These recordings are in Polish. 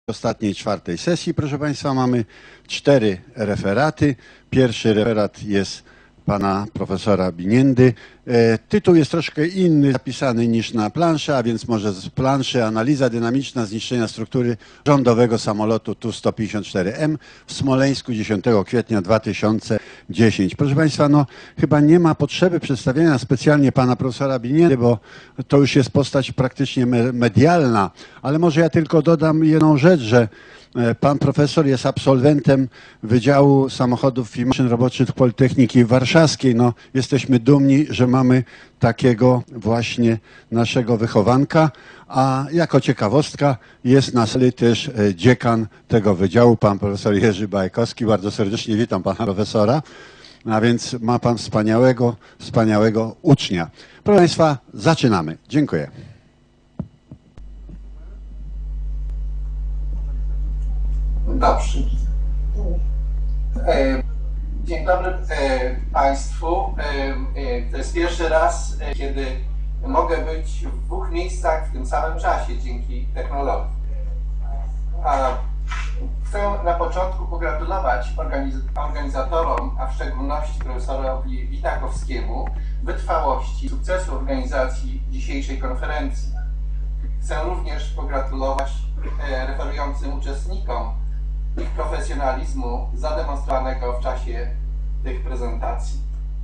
ostatniej, czwartej sesji, proszę Państwa, mamy 4 referaty. Pierwszy referat jest pana profesora Biniendy. Tytuł jest troszkę inny zapisany niż na planszy, a więc może z planszy: analiza dynamiczna zniszczenia struktury rządowego samolotu Tu-154M w Smoleńsku 10 kwietnia 2010. Proszę Państwa, no chyba nie ma potrzeby przedstawiania specjalnie pana profesora Biniendy, bo to już jest postać praktycznie medialna, ale może ja tylko dodam jedną rzecz, że pan profesor jest absolwentem Wydziału Samochodów i Maszyn Roboczych Politechniki Warszawskiej. No, jesteśmy dumni, że mamy takiego właśnie naszego wychowanka, a jako ciekawostka jest na sali też dziekan tego wydziału, pan profesor Jerzy Bajkowski. Bardzo serdecznie witam pana profesora. A więc ma pan wspaniałego ucznia. Proszę Państwa, zaczynamy. Dziękuję. Dobrze. Dzień dobry Państwu. To jest pierwszy raz, kiedy mogę być w 2 miejscach w tym samym czasie dzięki technologii. Chcę na początku pogratulować organizatorom, a w szczególności profesorowi Witakowskiemu, wytrwałości, sukcesu organizacji dzisiejszej konferencji. Chcę również pogratulować referującym uczestnikom ich profesjonalizmu zademonstrowanego w czasie tych prezentacji.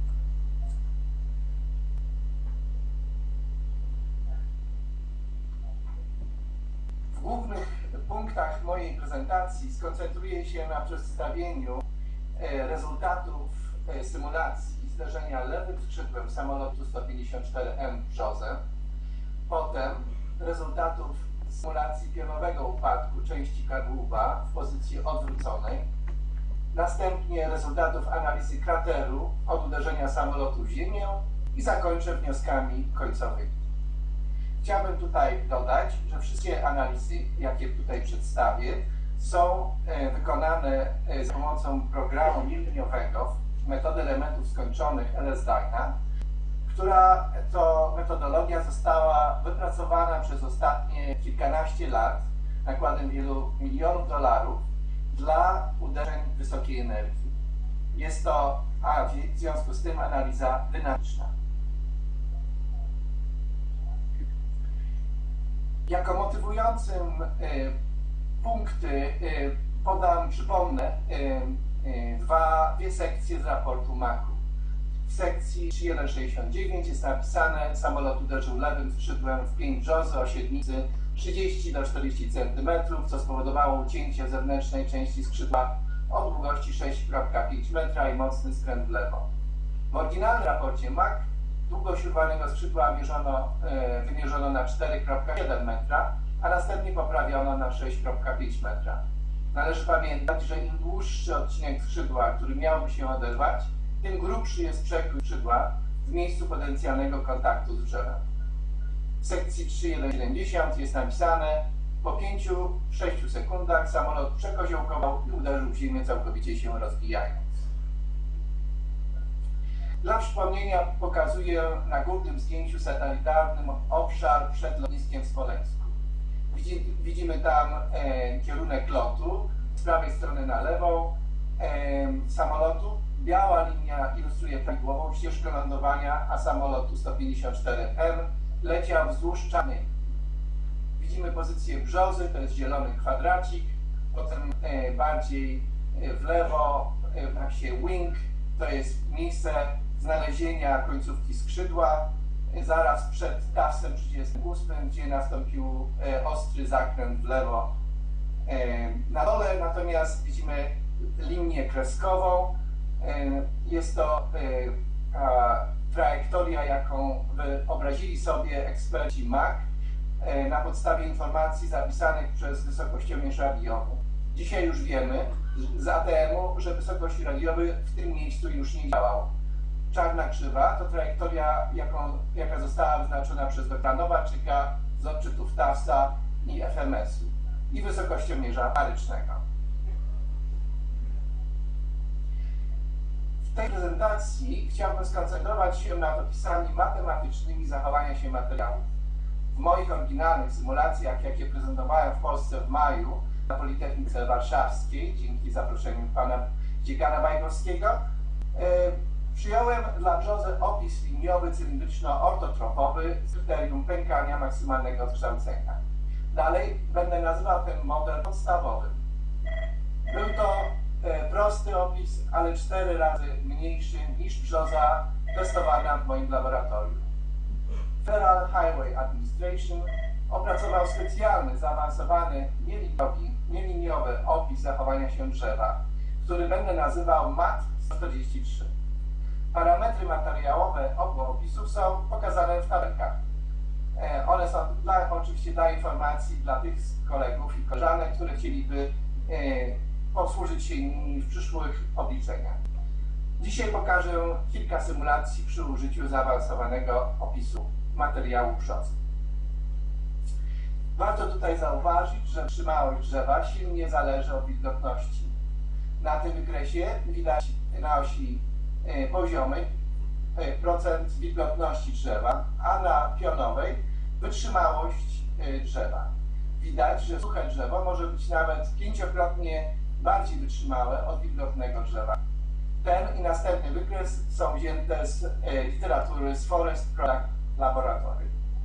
W głównych punktach mojej prezentacji skoncentruję się na przedstawieniu rezultatów symulacji zderzenia lewym skrzydłem samolotu 154M Brzozem, potem rezultatów symulacji pionowego upadku części kadłuba w pozycji odwróconej, następnie rezultatów analizy krateru od uderzenia samolotu w ziemię i zakończę wnioskami końcowymi. Chciałbym tutaj dodać, że wszystkie analizy, jakie tutaj przedstawię, są wykonane za pomocą programu milniowego metody elementów skończonych LS-DYNA, która to metodologia została wypracowana przez ostatnie kilkanaście lat nakładem wielu milionów dolarów dla uderzeń wysokiej energii. Jest to, w związku z tym, analiza dynamiczna. Jako motywującym punkty przypomnę dwie sekcje z raportu MAC-u. W sekcji 3.1.69 jest napisane: samolot uderzył lewym skrzydłem w pień brzozy o średnicy 30 do 40 cm, co spowodowało ucięcie zewnętrznej części skrzydła o długości 6,5 metra i mocny skręt w lewo. W oryginalnym raporcie MAC długość urwanego skrzydła wymierzono na 4,7 metra, a następnie poprawiono na 6,5 metra. Należy pamiętać, że im dłuższy odcinek skrzydła, który miałby się oderwać, tym grubszy jest przekrój skrzydła w miejscu potencjalnego kontaktu z drzewem. W sekcji 3.1.70 jest napisane: po 5-6 sekundach samolot przekoziołkował i uderzył w ziemię, całkowicie się rozbijając. Dla przypomnienia pokazuję na górnym zdjęciu satelitarnym obszar przed lotniskiem w Smoleńsku. Widzimy tam kierunek lotu, z prawej strony na lewą samolotu. Biała linia ilustruje prawidłową ścieżkę lądowania, a samolot Tu-154M leciał wzdłuż czarnej. Widzimy pozycję brzozy, to jest zielony kwadracik, potem bardziej w lewo w napisie wing, to jest miejsce znalezienia końcówki skrzydła, zaraz przed TAS-em 38, gdzie nastąpił ostry zakręt w lewo. Na dole natomiast widzimy linię kreskową. Jest to trajektoria, jaką wyobrazili sobie eksperci MAC na podstawie informacji zapisanych przez wysokościomierz radiowy. Dzisiaj już wiemy z ATM-u, że wysokość radiowy w tym miejscu już nie działał. Czarna krzywa to trajektoria, jaka została wyznaczona przez doktora Nowaczyka z odczytów TAS-a i FMS-u i wysokościomierza parycznego. W tej prezentacji chciałbym skoncentrować się nad opisami matematycznymi zachowania się materiałów. W moich oryginalnych symulacjach, jakie prezentowałem w Polsce w maju, na Politechnice Warszawskiej, dzięki zaproszeniu pana dziekana Bajkowskiego, przyjąłem dla brzozy opis liniowy cylindryczno-ortotropowy z kryterium pękania maksymalnego odkształcenia. Dalej będę nazywał ten model podstawowym. Był to prosty opis, ale 4 razy mniejszy niż brzoza testowana w moim laboratorium. Federal Highway Administration opracował specjalny, zaawansowany, nieliniowy opis zachowania się drzewa, który będę nazywał MAT-143. Parametry materiałowe obu opisów są pokazane w tabelkach. One są oczywiście dla informacji dla tych kolegów i koleżanek, które chcieliby posłużyć się nimi w przyszłych obliczeniach. Dzisiaj pokażę kilka symulacji przy użyciu zaawansowanego opisu materiału brzozy. Warto tutaj zauważyć, że wytrzymałość drzewa silnie zależy od wilgotności. Na tym wykresie widać na osi poziomej procent wilgotności drzewa, a na pionowej wytrzymałość drzewa. Widać, że suche drzewo może być nawet 5-krotnie bardziej wytrzymałe od wilgotnego drzewa. Ten i następny wykres są wzięte z literatury z Forest Product Laboratory.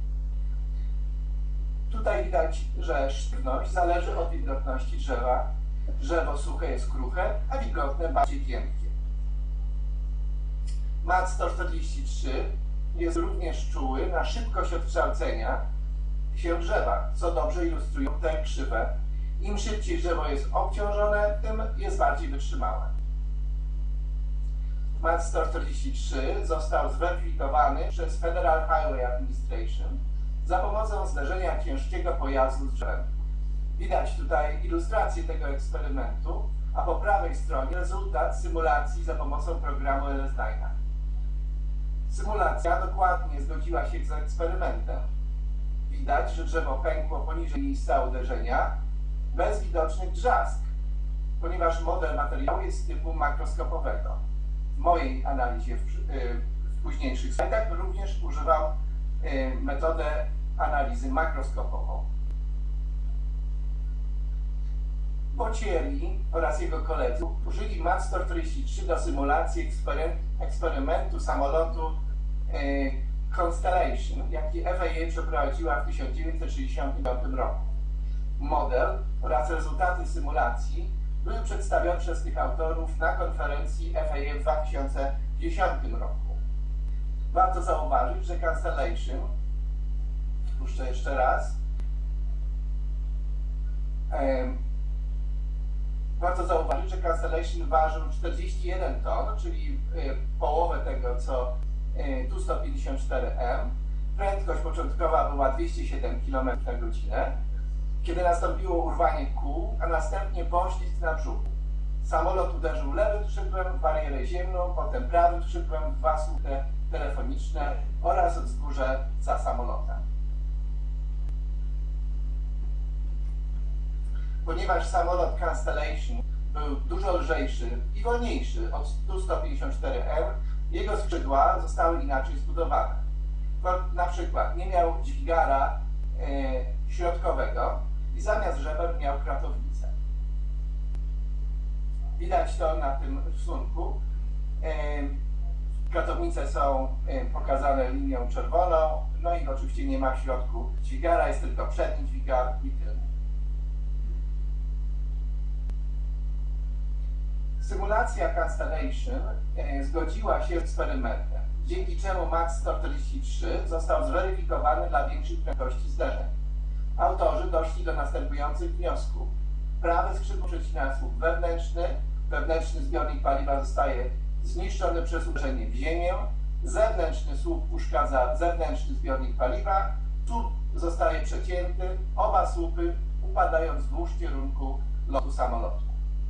Tutaj widać, że sztywność zależy od wilgotności drzewa. Drzewo suche jest kruche, a wilgotne bardziej giętkie. MAT-143 jest również czuły na szybkość odkształcenia się drzewa, co dobrze ilustrują te krzywe. Im szybciej drzewo jest obciążone, tym jest bardziej wytrzymałe. MAT-143 został zweryfikowany przez Federal Highway Administration za pomocą zderzenia ciężkiego pojazdu z drzewem. Widać tutaj ilustrację tego eksperymentu, a po prawej stronie rezultat symulacji za pomocą programu LS-DYNA. Symulacja dokładnie zgodziła się z eksperymentem. Widać, że drzewo pękło poniżej miejsca uderzenia bez widocznych drzask, ponieważ model materiału jest typu makroskopowego. W mojej analizie w późniejszych slajdach również używam metodę analizy makroskopową. Boccieri oraz jego koledzy użyli MAT-143 do symulacji eksperymentu samolotu Constellation, jaki FAA przeprowadziła w 1965 roku. Model oraz rezultaty symulacji były przedstawione przez tych autorów na konferencji FAA w 2010 roku. Warto zauważyć, że Constellation, puszczę jeszcze raz, warto zauważyć, że Constellation ważył 41 ton, czyli połowę tego, co Tu-154M. Prędkość początkowa była 207 km/h, kiedy nastąpiło urwanie kół, a następnie poślizg na brzuchu. Samolot uderzył lewym skrzydłem w barierę ziemną, potem prawym skrzydłem w 2 słupy telefoniczne oraz wzgórze za samolotem. Ponieważ samolot Constellation był dużo lżejszy i wolniejszy od Tu-154M, jego skrzydła zostały inaczej zbudowane. Na przykład nie miał dźwigara środkowego i zamiast żeber miał kratownicę. Widać to na tym rysunku. Kratownice są pokazane linią czerwoną, no i oczywiście nie ma w środku dźwigara, jest tylko przedni dźwigar i tylny. Symulacja Constellation zgodziła się z eksperymentem, dzięki czemu MAT-143 został zweryfikowany dla większych prędkości zderzeń. Autorzy doszli do następujących wniosków. Prawe skrzydło przecina słup wewnętrzny, wewnętrzny zbiornik paliwa zostaje zniszczony przez uderzenie w ziemię, zewnętrzny słup uszkadza zewnętrzny zbiornik paliwa, słup zostaje przecięty, oba słupy upadają wzdłuż kierunku lotu samolotu.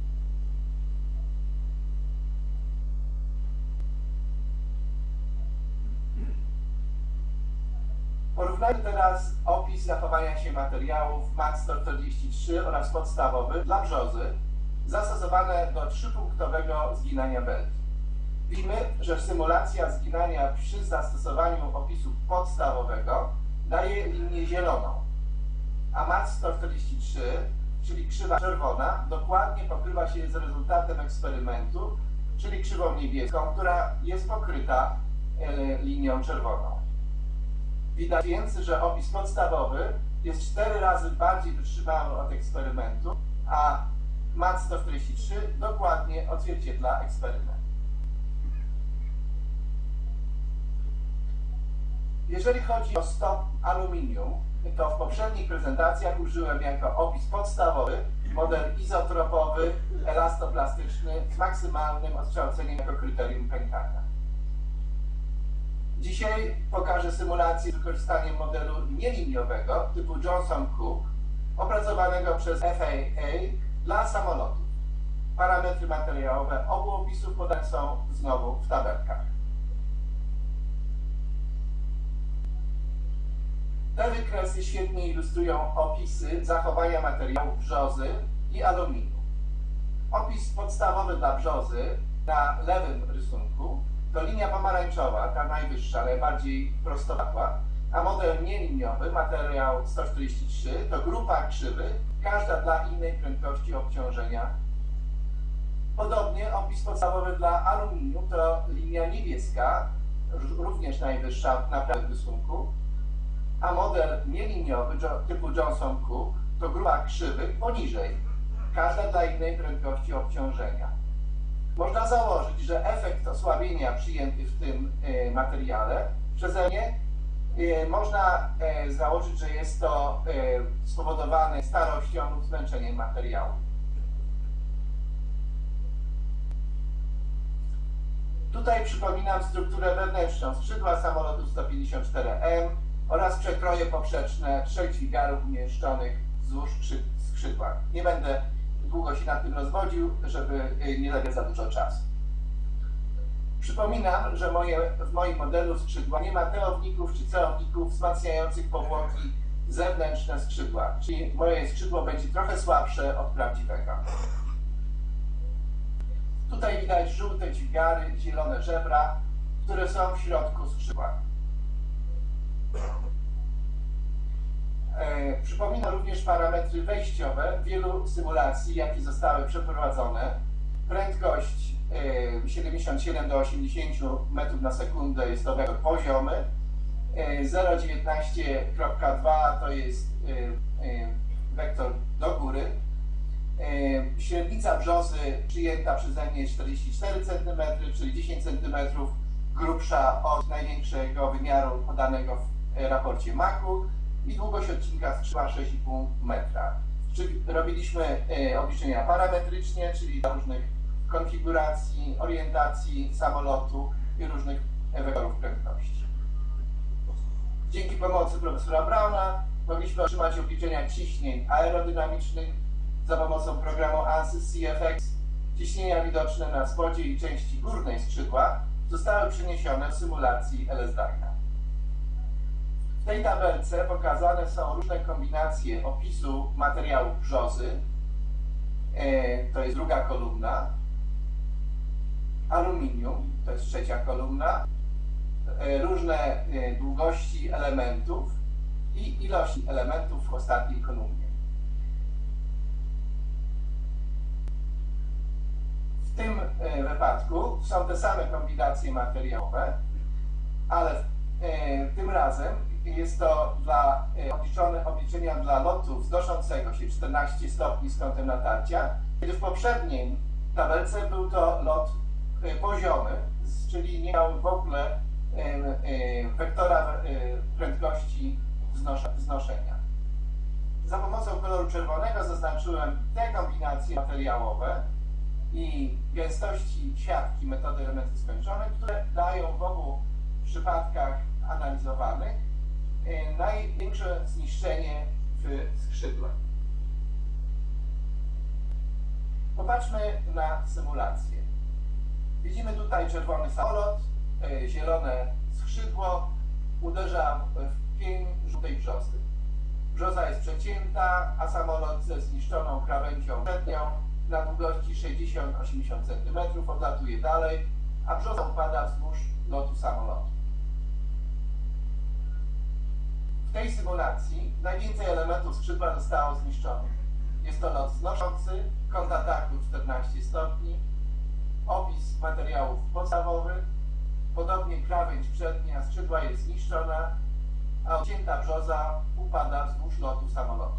Porównajmy teraz opis zachowania się materiałów MAT-143 oraz podstawowy dla brzozy zastosowane do 3-punktowego zginania belki. Widzimy, że symulacja zginania przy zastosowaniu opisu podstawowego daje linię zieloną, a MAT-143 czyli krzywa czerwona, dokładnie pokrywa się z rezultatem eksperymentu, czyli krzywą niebieską, która jest pokryta linią czerwoną. Widać więc, że opis podstawowy jest 4 razy bardziej wytrzymały od eksperymentu, a MAT 143 dokładnie odzwierciedla eksperyment. Jeżeli chodzi o stop aluminium, to w poprzednich prezentacjach użyłem jako opis podstawowy model izotropowy, elastoplastyczny z maksymalnym odkształceniem jako kryterium pękania. Dzisiaj pokażę symulację z wykorzystaniem modelu nieliniowego typu Johnson-Cook, opracowanego przez FAA dla samolotów. Parametry materiałowe obu opisów podane są znowu w tabelkach. Te wykresy świetnie ilustrują opisy zachowania materiałów brzozy i aluminium. Opis podstawowy dla brzozy na lewym rysunku to linia pomarańczowa, ta najwyższa, najbardziej prostokątna, a model nieliniowy, materiał 143, to grupa krzywych, każda dla innej prędkości obciążenia. Podobnie opis podstawowy dla aluminium to linia niebieska, również najwyższa na prawym rysunku, a model nieliniowy typu Johnson-Cook to grupa krzywych poniżej, każda dla innej prędkości obciążenia. Można założyć, że efekt osłabienia przyjęty w tym materiale przeze mnie można założyć, że jest to spowodowane starością lub zmęczeniem materiału. Tutaj przypominam strukturę wewnętrzną skrzydła samolotu 154M oraz przekroje poprzeczne 3 dźwigarów umieszczonych wzdłuż skrzydła. Nie będę długo się nad tym rozwodził, żeby nie zabierać za dużo czasu. Przypominam, że w moim modelu skrzydła nie ma teowników czy ceowników wzmacniających powłoki zewnętrzne skrzydła, czyli moje skrzydło będzie trochę słabsze od prawdziwego. Tutaj widać żółte dźwigary, zielone żebra, które są w środku skrzydła. Przypominam również parametry wejściowe wielu symulacji, jakie zostały przeprowadzone. Prędkość 77 do 80 metrów na sekundę jest to wektor poziomy. 0,19.2 to jest wektor do góry. Średnica brzozy przyjęta przeze mnie jest 44 cm, czyli 10 cm grubsza od największego wymiaru podanego w raporcie MAC-u i długość odcinka skrzydła 6,5 metra. Czyli robiliśmy obliczenia parametrycznie, czyli dla różnych konfiguracji, orientacji samolotu i różnych wektorów prędkości. Dzięki pomocy profesora Brauna mogliśmy otrzymać obliczenia ciśnień aerodynamicznych za pomocą programu ANSYS CFX. Ciśnienia widoczne na spodzie i części górnej skrzydła zostały przeniesione w symulacji LS-DYNA. W tej tabelce pokazane są różne kombinacje opisu materiału brzozy, to jest druga kolumna, aluminium, to jest trzecia kolumna, różne długości elementów i ilości elementów w ostatniej kolumnie. W tym wypadku są te same kombinacje materiałowe, ale tym razem jest to dla obliczenia dla lotu wznoszącego się 14 stopni z kątem natarcia, kiedy w poprzedniej tabelce był to lot poziomy, czyli nie miał w ogóle wektora prędkości wznoszenia. Za pomocą koloru czerwonego zaznaczyłem te kombinacje materiałowe i gęstości siatki metody elementy skończone, które dają w obu przypadkach analizowanych największe zniszczenie w skrzydle. Popatrzmy na symulację. Widzimy tutaj czerwony samolot, zielone skrzydło, uderza w pień żółtej brzozy. Brzoza jest przecięta, a samolot ze zniszczoną krawędzią przednią na długości 60-80 cm odlatuje dalej, a brzoza upada wzdłuż lotu samolotu. W tej symulacji najwięcej elementów skrzydła zostało zniszczonych. Jest to lot znoszący, kąt ataku 14 stopni, opis materiałów podstawowych, podobnie krawędź przednia skrzydła jest zniszczona, a odcięta brzoza upada wzdłuż lotu samolotu.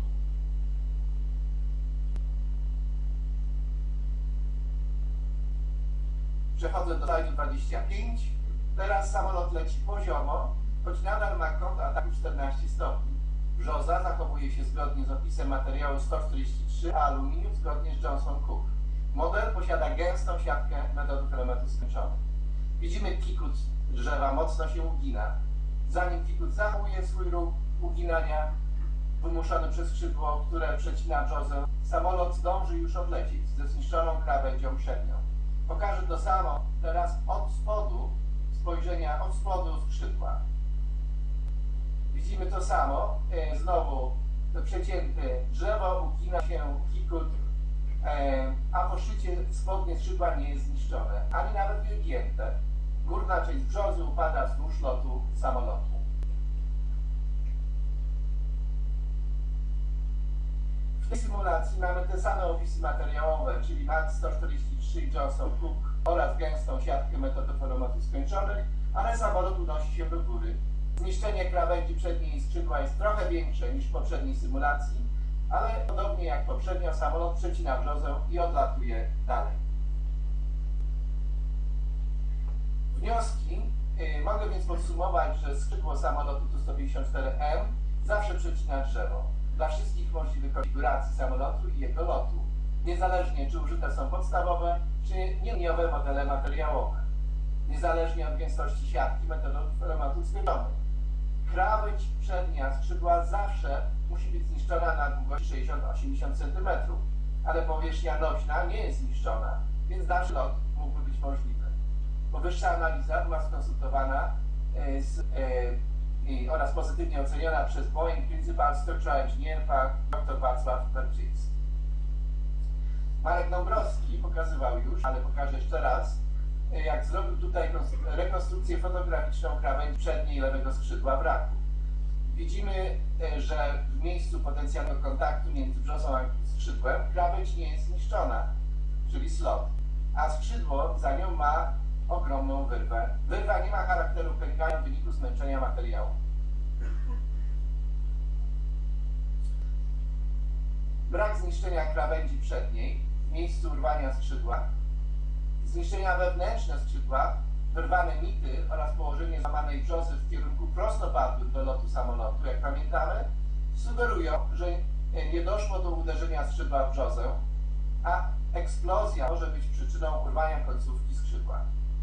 Przechodzę do slajdu 25. Teraz samolot leci poziomo, choć nadal ma kąt ataku 14 stopni. Brzoza zachowuje się zgodnie z opisem materiału 143, a aluminium zgodnie z Johnson Cook. Model posiada gęstą siatkę metodów elementów skończonych. Widzimy kikut drzewa mocno się ugina. Zanim kikut zachowuje swój ruch uginania wymuszony przez skrzydło, które przecina brzozę, samolot zdąży już odlecieć ze zniszczoną krawędzią przednią. Pokażę to samo teraz od spodu, spojrzenia od spodu skrzydła. Widzimy to samo, znowu przecięte drzewo, ugina się kikut, a po szczycie spodnie skrzydła nie jest zniszczone, ani nawet wygięte. Górna część brzozy upada wzdłuż lotu samolotu. W tej symulacji mamy te same opisy materiałowe, czyli MAX 143 i Johnson Cook oraz gęstą siatkę metodów elementów skończonych, ale samolot unosi się do góry. Zniszczenie krawędzi przedniej skrzydła jest trochę większe niż w poprzedniej symulacji, ale podobnie jak poprzednio samolot przecina brzozę i odlatuje dalej. Wnioski. Mogę więc podsumować, że skrzydło samolotu Tu-154M zawsze przecina drzewo dla wszystkich możliwych konfiguracji samolotu i jego lotu, niezależnie czy użyte są podstawowe, czy nieliniowe modele materiałowe, niezależnie od gęstości siatki metodów elementów skończonych. Krawędź przednia skrzydła zawsze musi być zniszczona na długości 60-80 cm, ale powierzchnia nośna nie jest zniszczona, więc dalszy lot mógłby być możliwy. Powyższa analiza była skonsultowana oraz pozytywnie oceniona przez Boeing Principal Structural Engineer dr Wacław Berczyński. Marek Dąbrowski pokazywał już, ale pokażę jeszcze raz, jak zrobił tutaj rekonstrukcję fotograficzną krawędzi przedniej lewego skrzydła wraku. Widzimy, że w miejscu potencjalnego kontaktu między brzozą a skrzydłem krawędź nie jest zniszczona, czyli slot, a skrzydło za nią ma ogromną wyrwę. Wyrwa nie ma charakteru pękania w wyniku zmęczenia materiału. Brak zniszczenia krawędzi przedniej w miejscu urwania skrzydła, zniszczenia wewnętrzne skrzydła, wyrwane nity oraz położenie złamanej brzozy w kierunku prostopadłym do lotu samolotu, jak pamiętamy, sugerują, że nie doszło do uderzenia skrzydła w brzozę, a eksplozja może być przyczyną urwania końcówki skrzydła.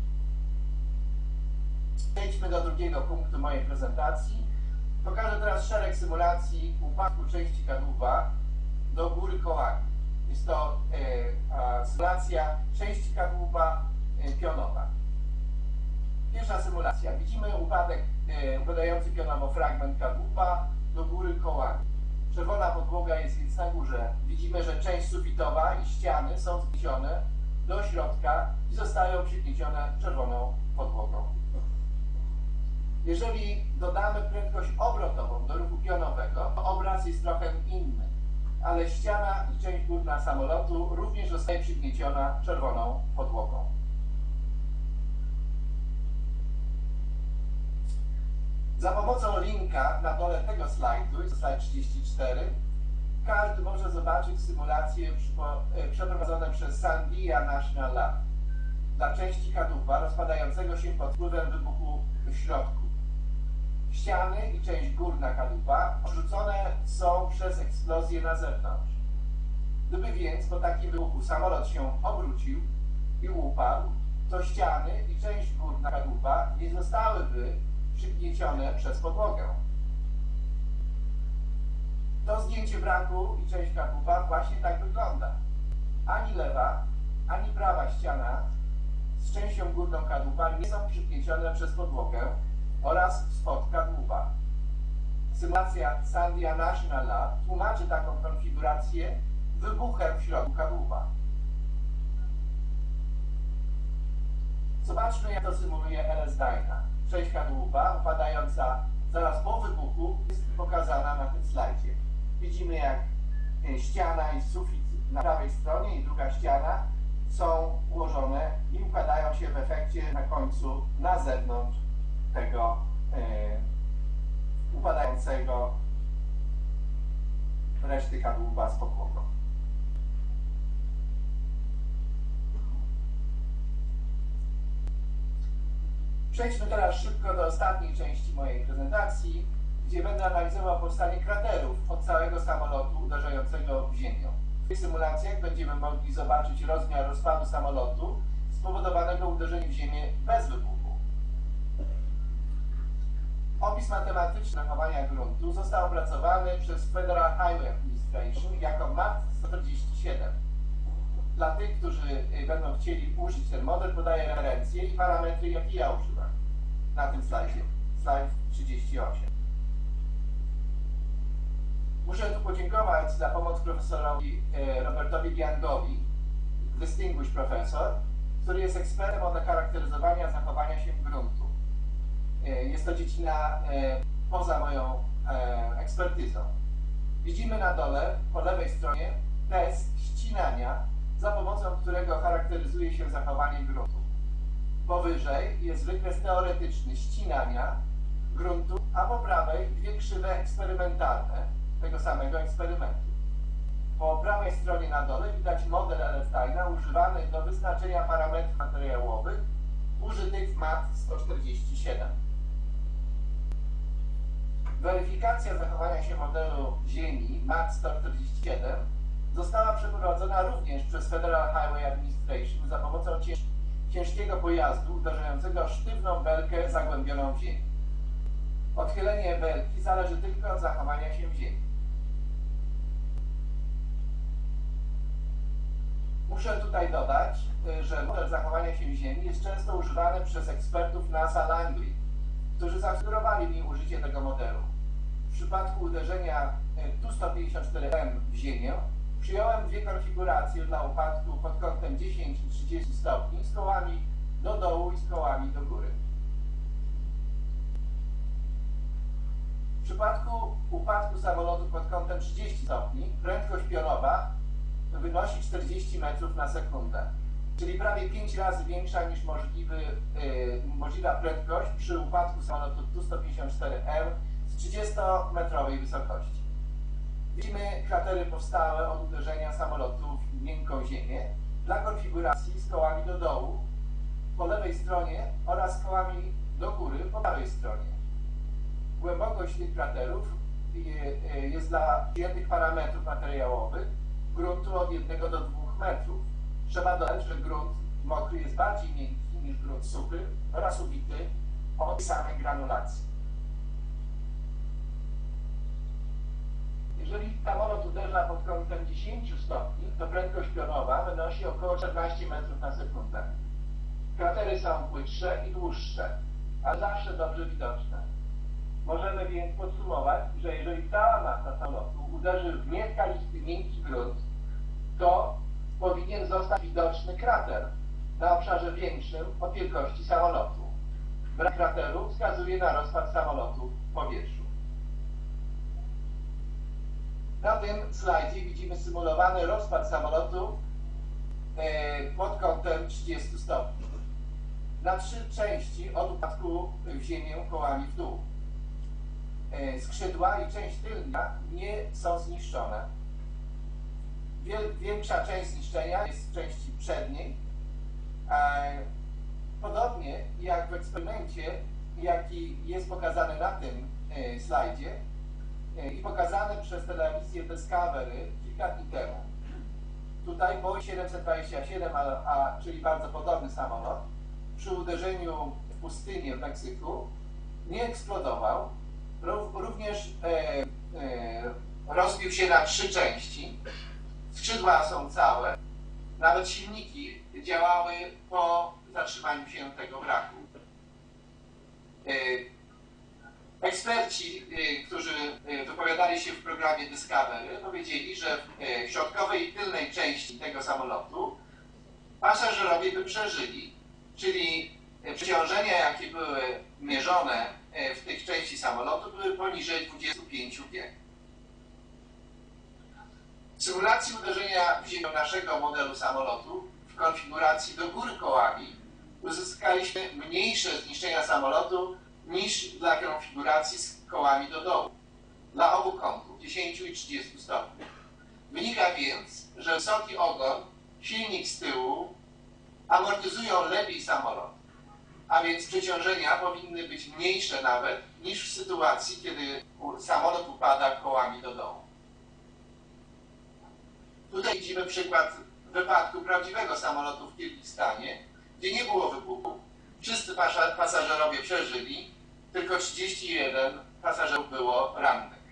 Przejdźmy do drugiego punktu mojej prezentacji. Pokażę teraz szereg symulacji upadku części kadłuba do góry kołami. Jest to symulacja części kadłuba pionowa. Pierwsza symulacja. Widzimy upadek upadający pionowo fragment kadłuba do góry kołami. Czerwona podłoga jest więc na górze. Widzimy, że część sufitowa i ściany są zgniecione do środka i zostają przygniecione czerwoną podłogą. Jeżeli dodamy prędkość obrotową do ruchu pionowego, to obraz jest trochę inny, ale ściana i część górna samolotu również zostaje przygnieciona czerwoną podłogą. Za pomocą linka na dole tego slajdu, jest slajd 34, każdy może zobaczyć symulacje przeprowadzone przez Sandia National Lab dla części kadłuba rozpadającego się pod wpływem wybuchu w środku. Ściany i część górna kadłuba odrzucone są przez eksplozję na zewnątrz. Gdyby więc po takim wybuchu samolot się obrócił i upadł, to ściany i część górna kadłuba nie zostałyby przygniecione przez podłogę. To zdjęcie wraku i część kadłuba właśnie tak wygląda. Ani lewa, ani prawa ściana z częścią górną kadłuba nie są przygniecione przez podłogę oraz spod kadłuba. Symulacja Sandia National Lab tłumaczy taką konfigurację wybuchem w środku kadłuba. Zobaczmy, jak to symuluje LS-Dyna. Część kadłuba upadająca zaraz po wybuchu jest pokazana na tym slajdzie. Widzimy, jak ściana i sufit na prawej stronie i druga ściana są ułożone i układają się w efekcie na końcu na zewnątrz tego upadającego reszty kadłuba z podłogą. Przejdźmy teraz szybko do ostatniej części mojej prezentacji, gdzie będę analizował powstanie kraterów od całego samolotu uderzającego w ziemię. W tych symulacjach będziemy mogli zobaczyć rozmiar rozpadu samolotu spowodowanego uderzeniem w ziemię bez wybuchu. Opis matematyczny zachowania gruntu został opracowany przez Federal Highway Administration jako MAT 147. Dla tych, którzy będą chcieli użyć ten model, podaję referencje i parametry, jakie ja używam na tym slajdzie. Slajd 38. Muszę tu podziękować za pomoc profesorowi Robertowi Giangowi, Distinguished Professor, który jest ekspertem od charakteryzowania zachowania się gruntu. Jest to dziedzina poza moją ekspertyzą. Widzimy na dole, po lewej stronie, test ścinania, za pomocą którego charakteryzuje się zachowanie gruntu. Powyżej jest wykres teoretyczny ścinania gruntu, a po prawej dwie krzywe eksperymentalne tego samego eksperymentu. Po prawej stronie na dole widać model Elefsteina używany do wyznaczenia parametrów materiałowych użytych w MAT 147. Weryfikacja zachowania się modelu Ziemi MAT 147 została przeprowadzona również przez Federal Highway Administration za pomocą ciężkiego pojazdu uderzającego sztywną belkę zagłębioną w ziemi. Odchylenie belki zależy tylko od zachowania się w ziemi. Muszę tutaj dodać, że model zachowania się w ziemi jest często używany przez ekspertów NASA Langley, którzy zasugerowali mi użycie tego modelu. W przypadku uderzenia Tu-154M w ziemię przyjąłem dwie konfiguracje dla upadku pod kątem 10 i 30 stopni z kołami do dołu i z kołami do góry. W przypadku upadku samolotu pod kątem 30 stopni prędkość pionowa wynosi 40 metrów na sekundę, czyli prawie 5 razy większa niż możliwa prędkość przy upadku samolotu Tu-154M z 30-metrowej wysokości. Widzimy kratery powstałe od uderzenia samolotu w miękką ziemię dla konfiguracji z kołami do dołu po lewej stronie oraz z kołami do góry po prawej stronie. Głębokość tych kraterów jest dla przyjętych parametrów materiałowych gruntu od 1 do 2 metrów. Trzeba dodać, że grunt mokry jest bardziej miękki niż grunt suchy oraz ubity o tej samej granulacji. Jeżeli samolot uderza pod kątem 10 stopni, to prędkość pionowa wynosi około 14 metrów na sekundę. Kratery są płytsze i dłuższe, ale zawsze dobrze widoczne. Możemy więc podsumować, że jeżeli cała masa samolotu uderzy w nieskalisty, miękki grunt, to powinien zostać widoczny krater na obszarze większym od wielkości samolotu. Brak krateru wskazuje na rozpad samolotu w powietrzu. Na tym slajdzie widzimy symulowany rozpad samolotu pod kątem 30 stopni. Na 3 części od upadku w ziemię kołami w dół. Skrzydła i część tylna nie są zniszczone. Większa część zniszczenia jest w części przedniej. Podobnie jak w eksperymencie, jaki jest pokazany na tym slajdzie i pokazany przez telewizję Discovery kilka dni temu. Tutaj Boeing 727, czyli bardzo podobny samolot, przy uderzeniu w pustynię w Meksyku nie eksplodował. Również rozbił się na 3 części. Skrzydła są całe. Nawet silniki działały po zatrzymaniu się tego wraku. Eksperci, którzy wypowiadali się w programie Discovery, powiedzieli, że w środkowej i tylnej części tego samolotu pasażerowie by przeżyli, czyli przeciążenia, jakie były mierzone w tych części samolotu, były poniżej 25 G. W symulacji uderzenia w ziemię naszego modelu samolotu w konfiguracji do góry kołami uzyskaliśmy mniejsze zniszczenia samolotu niż dla konfiguracji z kołami do dołu, dla obu kątów 10 i 30 stopni. Wynika więc, że wysoki ogon, silnik z tyłu amortyzują lepiej samolot, a więc przeciążenia powinny być mniejsze nawet niż w sytuacji, kiedy samolot upada kołami do dołu. Tutaj widzimy przykład wypadku prawdziwego samolotu w Kirgistanie, gdzie nie było wybuchu. Wszyscy pasażerowie przeżyli, tylko 31 pasażerów było rannych.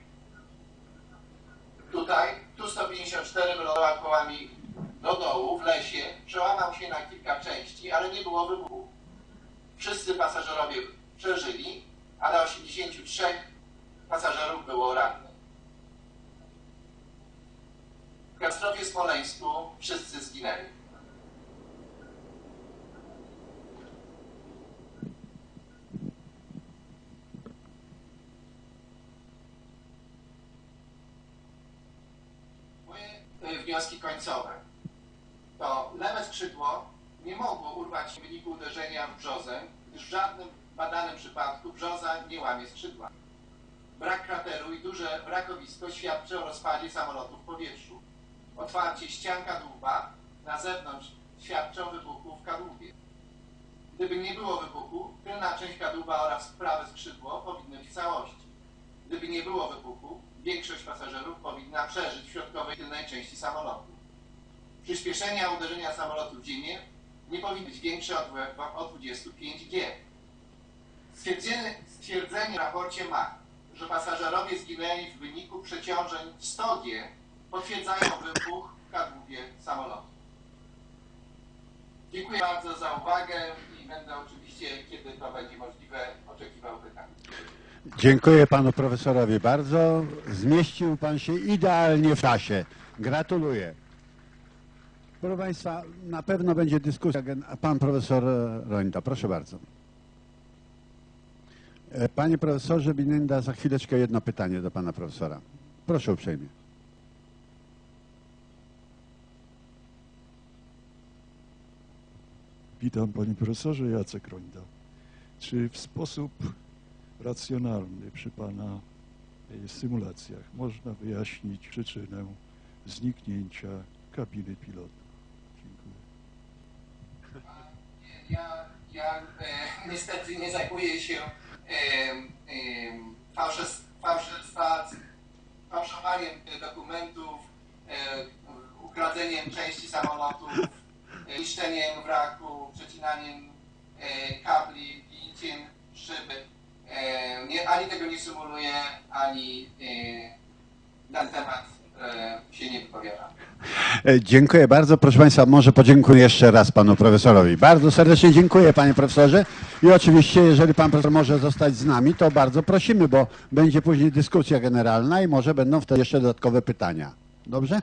Tutaj Tu-154 wylądował kołami do dołu w lesie, przełamał się na kilka części, ale nie było wybuchu. Wszyscy pasażerowie przeżyli, ale 83 pasażerów było rannych. W katastrofie smoleńsku wszyscy zginęli. Moje wnioski końcowe. To lewe skrzydło nie mogło urwać się w wyniku uderzenia w brzozę, gdyż w żadnym badanym przypadku brzoza nie łamie skrzydła. Brak krateru i duże wrakowisko świadczy o rozpadzie samolotu w powietrzu. Otwarcie ścian kadłuba na zewnątrz świadczy o wybuchu w kadłubie. Gdyby nie było wybuchu, tylna część kadłuba oraz prawe skrzydło powinny być w całości. Gdyby nie było wybuchu, większość pasażerów powinna przeżyć w środkowej tylnej części samolotu. Przyspieszenia uderzenia samolotu w ziemię nie powinny być większe od 25 G. Stwierdzenie w raporcie Mach, że pasażerowie zginęli w wyniku przeciążeń 100 G, potwierdzają wybuch w kadłubie samolotu. Dziękuję bardzo za uwagę i będę oczywiście, kiedy to będzie możliwe, oczekiwał pytań. Dziękuję panu profesorowi bardzo. Zmieścił pan się idealnie w czasie. Gratuluję. Proszę państwa, na pewno będzie dyskusja. Pan profesor Rońda, proszę bardzo. Panie profesorze Binienda, za chwileczkę jedno pytanie do pana profesora. Proszę uprzejmie. Witam panie profesorze, Jacek Rońda. Czy w sposób racjonalny przy pana symulacjach można wyjaśnić przyczynę zniknięcia kabiny pilota? Dziękuję. Ja niestety nie zajmuję się fałszowaniem dokumentów, ukradzeniem części samolotów, niszczeniem wraku, przecinaniem kabli, biciem szyby. Ani tego nie symuluję, ani na ten temat się nie wypowiadam. Dziękuję bardzo. Proszę państwa, może podziękuję jeszcze raz panu profesorowi. Bardzo serdecznie dziękuję panie profesorze i oczywiście jeżeli pan profesor może zostać z nami, to bardzo prosimy, bo będzie później dyskusja generalna i może będą wtedy jeszcze dodatkowe pytania. Dobrze?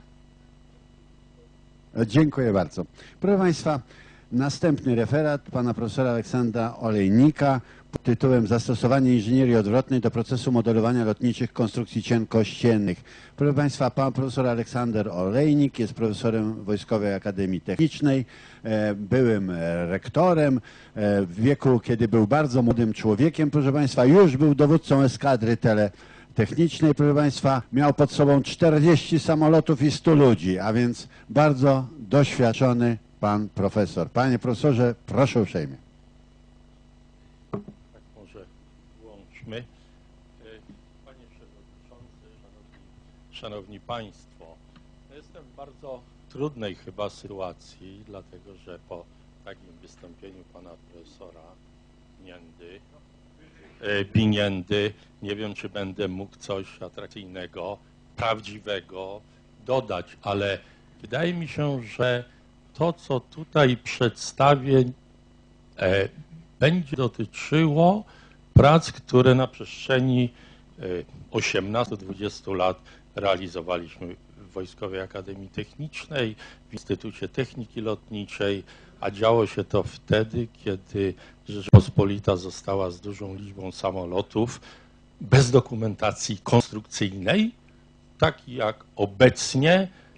Dziękuję bardzo. Proszę państwa, następny referat pana profesora Aleksandra Olejnika pod tytułem Zastosowanie inżynierii odwrotnej do procesu modelowania lotniczych konstrukcji cienkościennych. Proszę państwa, pan profesor Aleksander Olejnik jest profesorem Wojskowej Akademii Technicznej, byłym rektorem w wieku, kiedy był bardzo młodym człowiekiem, proszę państwa, już był dowódcą eskadry technicznej, proszę państwa, miał pod sobą 40 samolotów i 100 ludzi, a więc bardzo doświadczony pan profesor. Panie profesorze, proszę uprzejmie. Tak, może włączmy. Panie Przewodniczący, Szanowni Państwo, jestem w bardzo trudnej chyba sytuacji, dlatego że po takim wystąpieniu pana profesora Biniendy, nie wiem, czy będę mógł coś atrakcyjnego, prawdziwego dodać, ale wydaje mi się, że to, co tutaj przedstawię, będzie dotyczyło prac, które na przestrzeni 18-20 lat realizowaliśmy w Wojskowej Akademii Technicznej, w Instytucie Techniki Lotniczej, a działo się to wtedy, kiedy Rzeczpospolita została z dużą liczbą samolotów bez dokumentacji konstrukcyjnej, tak jak obecnie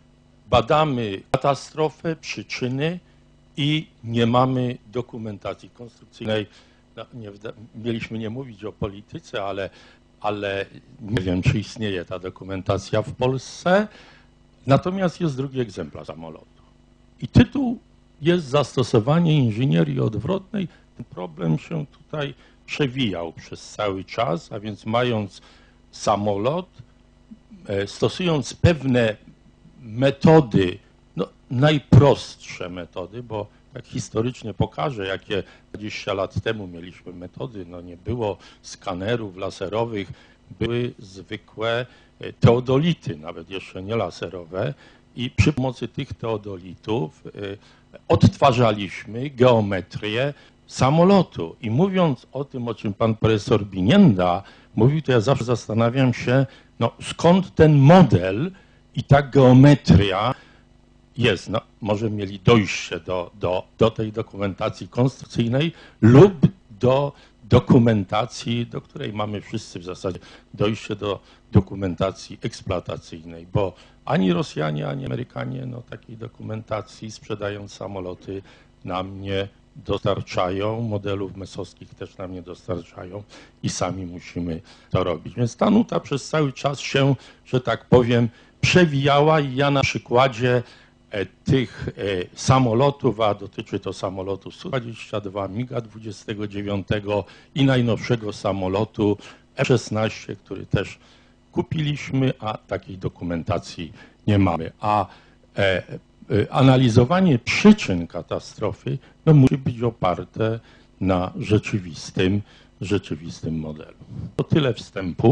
badamy katastrofę, przyczyny i nie mamy dokumentacji konstrukcyjnej. No, mieliśmy nie mówić o polityce, ale nie wiem, czy istnieje ta dokumentacja w Polsce. Natomiast jest drugi egzemplarz samolotu. I tytuł jest Zastosowanie inżynierii odwrotnej. Ten problem się tutaj przewijał przez cały czas, a więc mając samolot, stosując pewne metody, no, najprostsze metody, bo tak historycznie pokażę, jakie 20 lat temu mieliśmy metody, no nie było skanerów laserowych, były zwykłe teodolity, nawet jeszcze nie laserowe, i przy pomocy tych teodolitów odtwarzaliśmy geometrię samolotu. I mówiąc o tym, o czym pan profesor Binienda mówił, to ja zawsze zastanawiam się, no skąd ten model i ta geometria jest. No, może mieli dojście do tej dokumentacji konstrukcyjnej lub do dokumentacji, do której mamy wszyscy w zasadzie dojście do dokumentacji eksploatacyjnej, bo ani Rosjanie, ani Amerykanie no, takiej dokumentacji sprzedając samoloty nam nie dostarczają, modelów mesowskich też nam nie dostarczają i sami musimy to robić. Więc ta nuta przez cały czas się, że tak powiem, przewijała i ja na przykładzie tych samolotów, a dotyczy to samolotu Su-22, MiG-29 i najnowszego samolotu F-16, który też kupiliśmy, a takiej dokumentacji nie mamy. A analizowanie przyczyn katastrofy no, musi być oparte na rzeczywistym modelu. To tyle wstępu.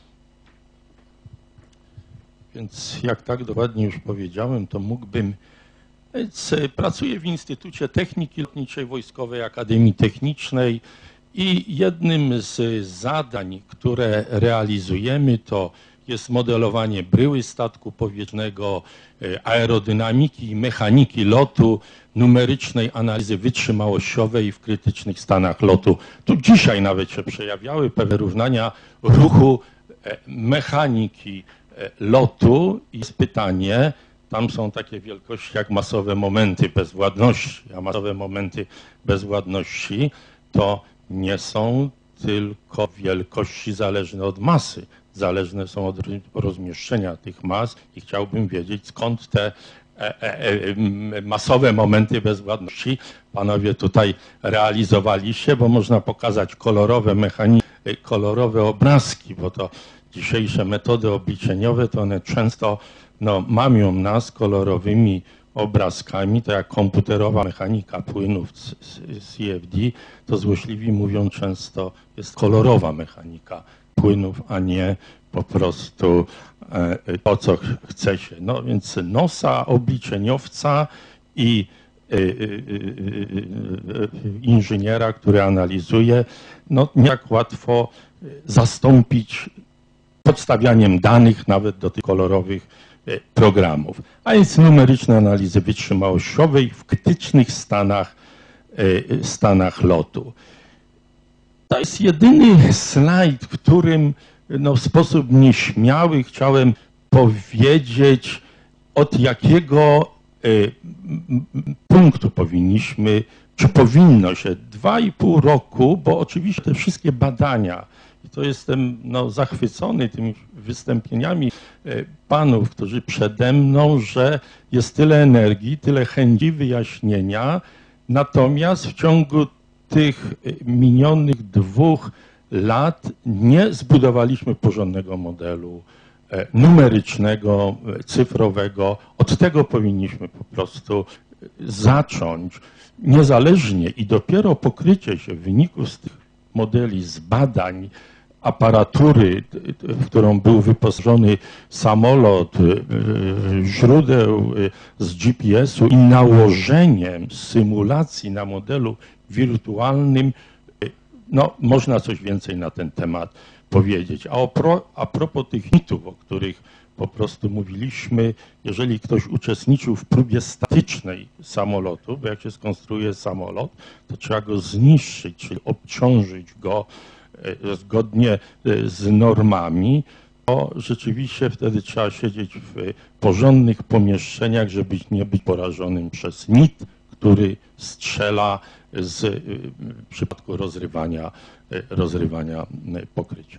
Więc jak tak dokładnie już powiedziałem, to mógłbym... Pracuję w Instytucie Techniki Lotniczej Wojskowej Akademii Technicznej i jednym z zadań, które realizujemy, to jest modelowanie bryły statku powietrznego, aerodynamiki i mechaniki lotu, numerycznej analizy wytrzymałościowej w krytycznych stanach lotu. Tu dzisiaj nawet się przejawiały pewne równania ruchu mechaniki lotu i jest pytanie, tam są takie wielkości jak masowe momenty bezwładności, a masowe momenty bezwładności to nie są tylko wielkości zależne od masy, zależne są od rozmieszczenia tych mas i chciałbym wiedzieć, skąd te masowe momenty bezwładności panowie tutaj realizowaliście, bo można pokazać kolorowe mechaniki, kolorowe obrazki, bo to dzisiejsze metody obliczeniowe, to one często no, mamią nas kolorowymi obrazkami, to jak komputerowa mechanika płynów CFD, to złośliwi mówią często jest kolorowa mechanika płynów, a nie po prostu to, co chce się. No więc nosa, obliczeniowca i inżyniera, który analizuje, no nie tak łatwo zastąpić podstawianiem danych nawet do tych kolorowych programów. A jest numeryczne analizy wytrzymałościowej w krytycznych stanach lotu. To jest jedyny slajd, w którym no, w sposób nieśmiały chciałem powiedzieć, od jakiego punktu powinniśmy, czy powinno się 2,5 roku, bo oczywiście te wszystkie badania, i to jestem no, zachwycony tymi wystąpieniami panów, którzy przede mną, że jest tyle energii, tyle chęci wyjaśnienia, natomiast w ciągu tych minionych 2 lat nie zbudowaliśmy porządnego modelu numerycznego, cyfrowego. Od tego powinniśmy po prostu zacząć niezależnie i dopiero pokrycie się w wyniku z tych modeli, z badań, aparatury, w którą był wyposażony samolot, źródeł z GPS-u i nałożeniem symulacji na modelu wirtualnym, no, można coś więcej na ten temat powiedzieć. A propos tych mitów, o których po prostu mówiliśmy, jeżeli ktoś uczestniczył w próbie statycznej samolotu, bo jak się skonstruuje samolot, to trzeba go zniszczyć, czyli obciążyć go zgodnie z normami, to rzeczywiście wtedy trzeba siedzieć w porządnych pomieszczeniach, żeby nie być porażonym przez NIT, który strzela w przypadku rozrywania pokrycia.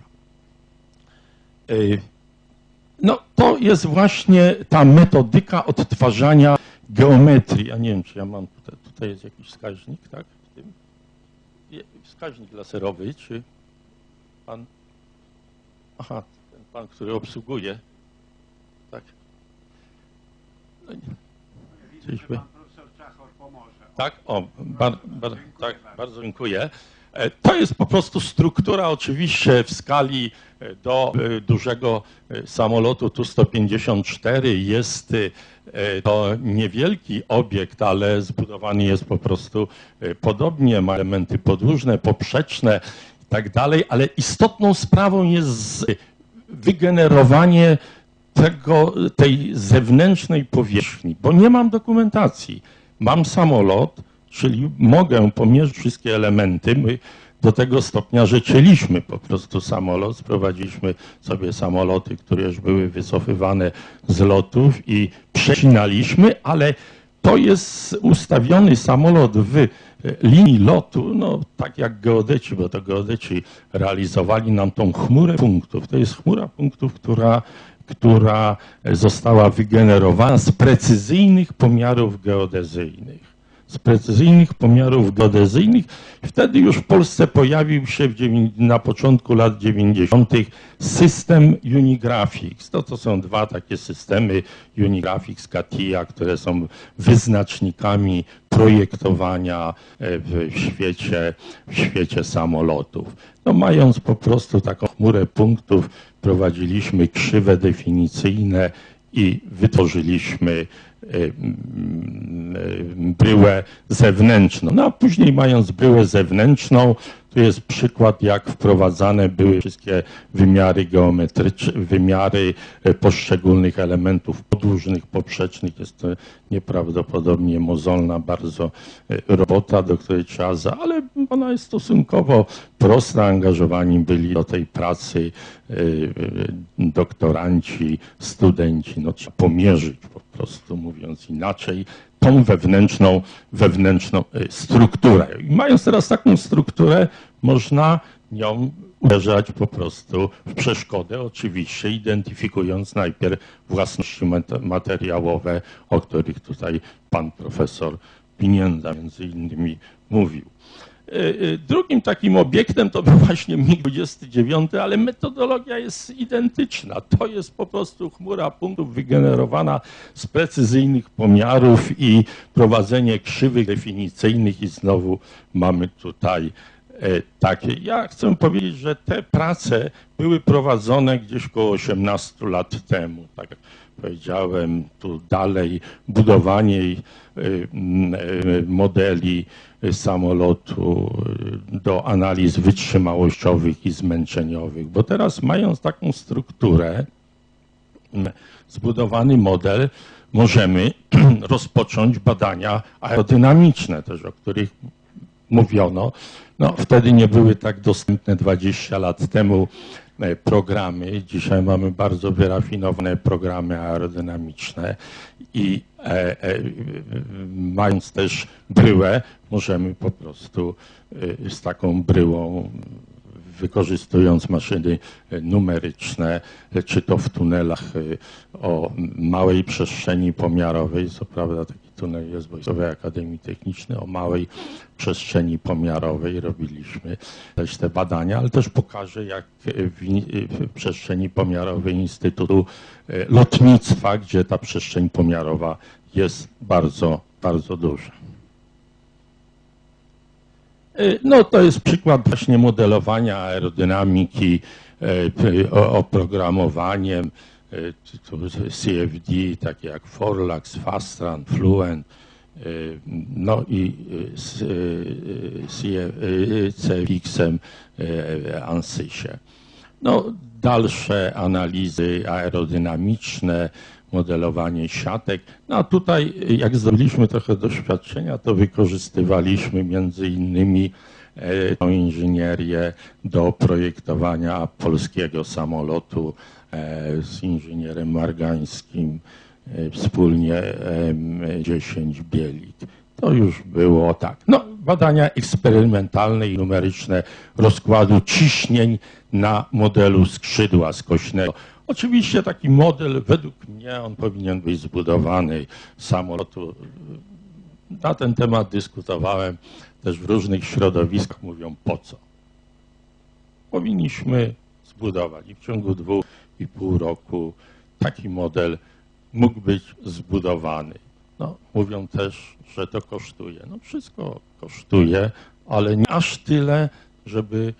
No to jest właśnie ta metodyka odtwarzania geometrii. Ja nie wiem, czy ja mam tutaj jest jakiś wskaźnik, tak? W tym? Wskaźnik laserowy, czy pan? Aha, ten pan, który obsługuje. Tak. No nie. Czyżby? Tak, tak, bardzo dziękuję. To jest po prostu struktura oczywiście w skali do dużego samolotu Tu-154. Jest to niewielki obiekt, ale zbudowany jest po prostu podobnie, ma elementy podłużne, poprzeczne i tak dalej, ale istotną sprawą jest wygenerowanie tej zewnętrznej powierzchni, bo nie mam dokumentacji. Mam samolot, czyli mogę pomierzyć wszystkie elementy. My do tego stopnia, że cięliśmy po prostu samolot, sprowadziliśmy sobie samoloty, które już były wycofywane z lotów i przecinaliśmy, ale to jest ustawiony samolot w linii lotu, no tak jak geodeci, bo to geodeci realizowali nam tą chmurę punktów. To jest chmura punktów, która została wygenerowana z precyzyjnych pomiarów geodezyjnych. Wtedy już w Polsce pojawił się na początku lat 90. system Unigraphics. To są dwa takie systemy, Unigraphics, CATIA, które są wyznacznikami projektowania w świecie samolotów. No, mając po prostu taką chmurę punktów, prowadziliśmy krzywe definicyjne i wytworzyliśmy bryłę zewnętrzną. No a później mając bryłę zewnętrzną, tu jest przykład, jak wprowadzane były wszystkie wymiary geometryczne, wymiary poszczególnych elementów podłużnych, poprzecznych. Jest to nieprawdopodobnie mozolna bardzo robota, do której trzeba, ale ona jest stosunkowo prosta. Angażowani byli do tej pracy doktoranci, studenci. No trzeba pomierzyć po prostu, mówiąc inaczej, tą wewnętrzną strukturę. I mając teraz taką strukturę, można nią uderzać po prostu w przeszkodę, oczywiście identyfikując najpierw własności materiałowe, o których tutaj pan profesor Binienda między innymi mówił. Drugim takim obiektem to był właśnie MiG-29, ale metodologia jest identyczna. To jest po prostu chmura punktów wygenerowana z precyzyjnych pomiarów i prowadzenie krzywych definicyjnych i znowu mamy tutaj takie. Ja chcę powiedzieć, że te prace były prowadzone gdzieś około 18 lat temu. Tak jak powiedziałem, tu dalej budowanie modeli samolotu do analiz wytrzymałościowych i zmęczeniowych, bo teraz mając taką strukturę, zbudowany model, możemy rozpocząć badania aerodynamiczne też, o których mówiono. No, wtedy nie były tak dostępne 20 lat temu programy. Dzisiaj mamy bardzo wyrafinowane programy aerodynamiczne i mając też bryłę, możemy po prostu z taką bryłą, wykorzystując maszyny numeryczne, czy to w tunelach o małej przestrzeni pomiarowej, co prawda taki tunel jest w Wojskowej Akademii Technicznej, o małej przestrzeni pomiarowej robiliśmy też te badania, ale też pokażę, jak w przestrzeni pomiarowej Instytutu Lotnictwa, gdzie ta przestrzeń pomiarowa jest bardzo, bardzo duża. No to jest przykład właśnie modelowania aerodynamiki oprogramowaniem CFD, takie jak Forlax, Fastran, Fluent, no i CFX-em ANSYSie. No, dalsze analizy aerodynamiczne, modelowanie siatek. No a tutaj, jak zdobyliśmy trochę doświadczenia, to wykorzystywaliśmy między innymi tą inżynierię do projektowania polskiego samolotu z inżynierem margańskim, wspólnie 10 Bielik. To już było tak. No, badania eksperymentalne i numeryczne rozkładu ciśnień na modelu skrzydła skośnego. Oczywiście taki model, według mnie, on powinien być zbudowany samolotu. Na ten temat dyskutowałem też w różnych środowiskach, mówią po co. Powinniśmy zbudować i w ciągu 2,5 roku taki model mógł być zbudowany. No, mówią też, że to kosztuje. No wszystko kosztuje, ale nie aż tyle, żeby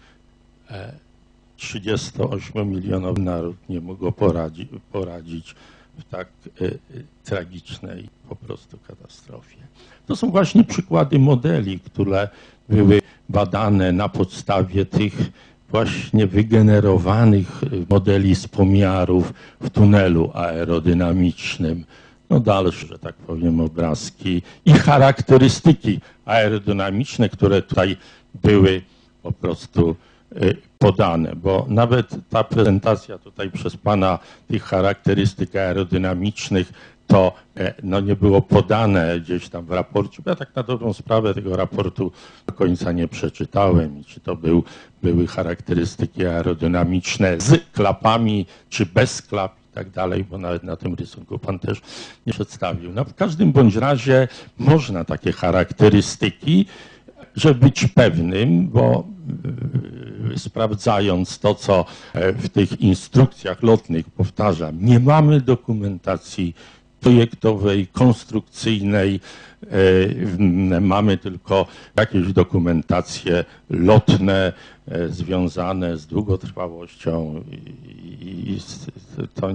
38-milionowy naród nie mógł poradzić w tak tragicznej po prostu katastrofie. To są właśnie przykłady modeli, które były badane na podstawie tych właśnie wygenerowanych modeli z pomiarów w tunelu aerodynamicznym. No dalsze, że tak powiem, obrazki i charakterystyki aerodynamiczne, które tutaj były po prostu podane, bo nawet ta prezentacja tutaj przez pana tych charakterystyk aerodynamicznych to no, nie było podane gdzieś tam w raporcie, bo ja tak na dobrą sprawę tego raportu do końca nie przeczytałem i czy to były charakterystyki aerodynamiczne z klapami, czy bez klap i tak dalej, bo nawet na tym rysunku pan też nie przedstawił. No, w każdym bądź razie można takie charakterystyki, żeby być pewnym, bo sprawdzając to, co w tych instrukcjach lotnych, powtarzam, nie mamy dokumentacji projektowej, konstrukcyjnej, mamy tylko jakieś dokumentacje lotne związane z długotrwałością i to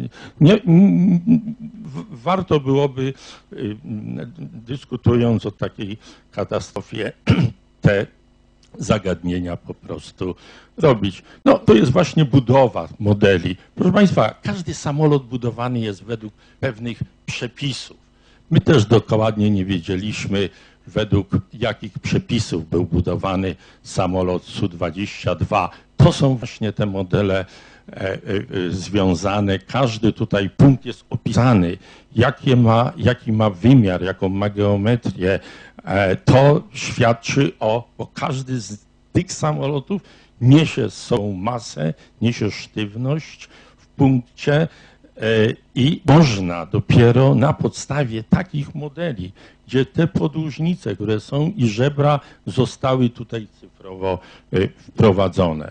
warto byłoby, dyskutując o takiej katastrofie, te zagadnienia po prostu robić. No to jest właśnie budowa modeli. Proszę Państwa, każdy samolot budowany jest według pewnych przepisów. My też dokładnie nie wiedzieliśmy, według jakich przepisów był budowany samolot Su-22. To są właśnie te modele związane. Każdy tutaj punkt jest opisany, jaki ma wymiar, jaką ma geometrię. To świadczy bo każdy z tych samolotów niesie sobą masę, niesie sztywność w punkcie i można dopiero na podstawie takich modeli, gdzie te podłużnice, które są i żebra zostały tutaj cyfrowo wprowadzone.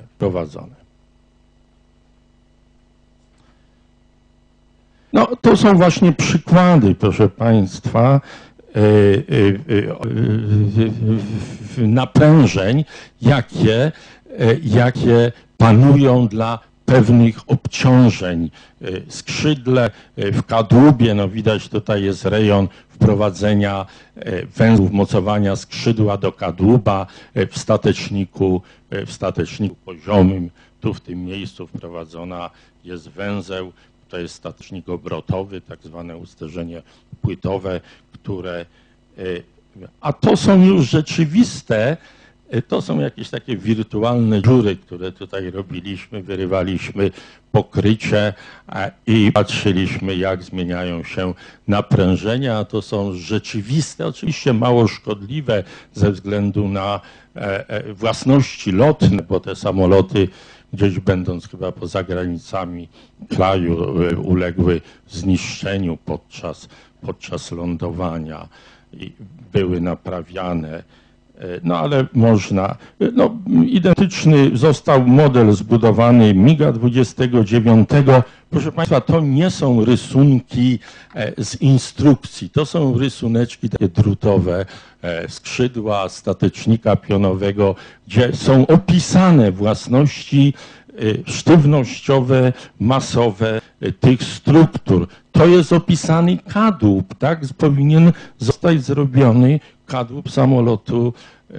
No to są właśnie przykłady, proszę Państwa, naprężeń, jakie panują dla pewnych obciążeń. Skrzydle w kadłubie, no widać tutaj jest rejon wprowadzenia węzłów mocowania skrzydła do kadłuba w stateczniku poziomym. Tu w tym miejscu wprowadzona jest węzeł. To jest statecznik obrotowy, tak zwane usterzenie płytowe, a to są już rzeczywiste, to są jakieś takie wirtualne dziury, które tutaj robiliśmy, wyrywaliśmy pokrycie i patrzyliśmy, jak zmieniają się naprężenia. To są rzeczywiste, oczywiście mało szkodliwe ze względu na własności lotne, bo te samoloty gdzieś będąc chyba poza granicami kraju uległy zniszczeniu podczas lądowania i były naprawiane. No ale można, no identyczny został model zbudowany MiG-a 29. Proszę Państwa, to nie są rysunki z instrukcji, to są rysuneczki takie drutowe, skrzydła statecznika pionowego, gdzie są opisane własności sztywnościowe, masowe tych struktur. To jest opisany kadłub, tak? Powinien zostać zrobiony kadłub samolotu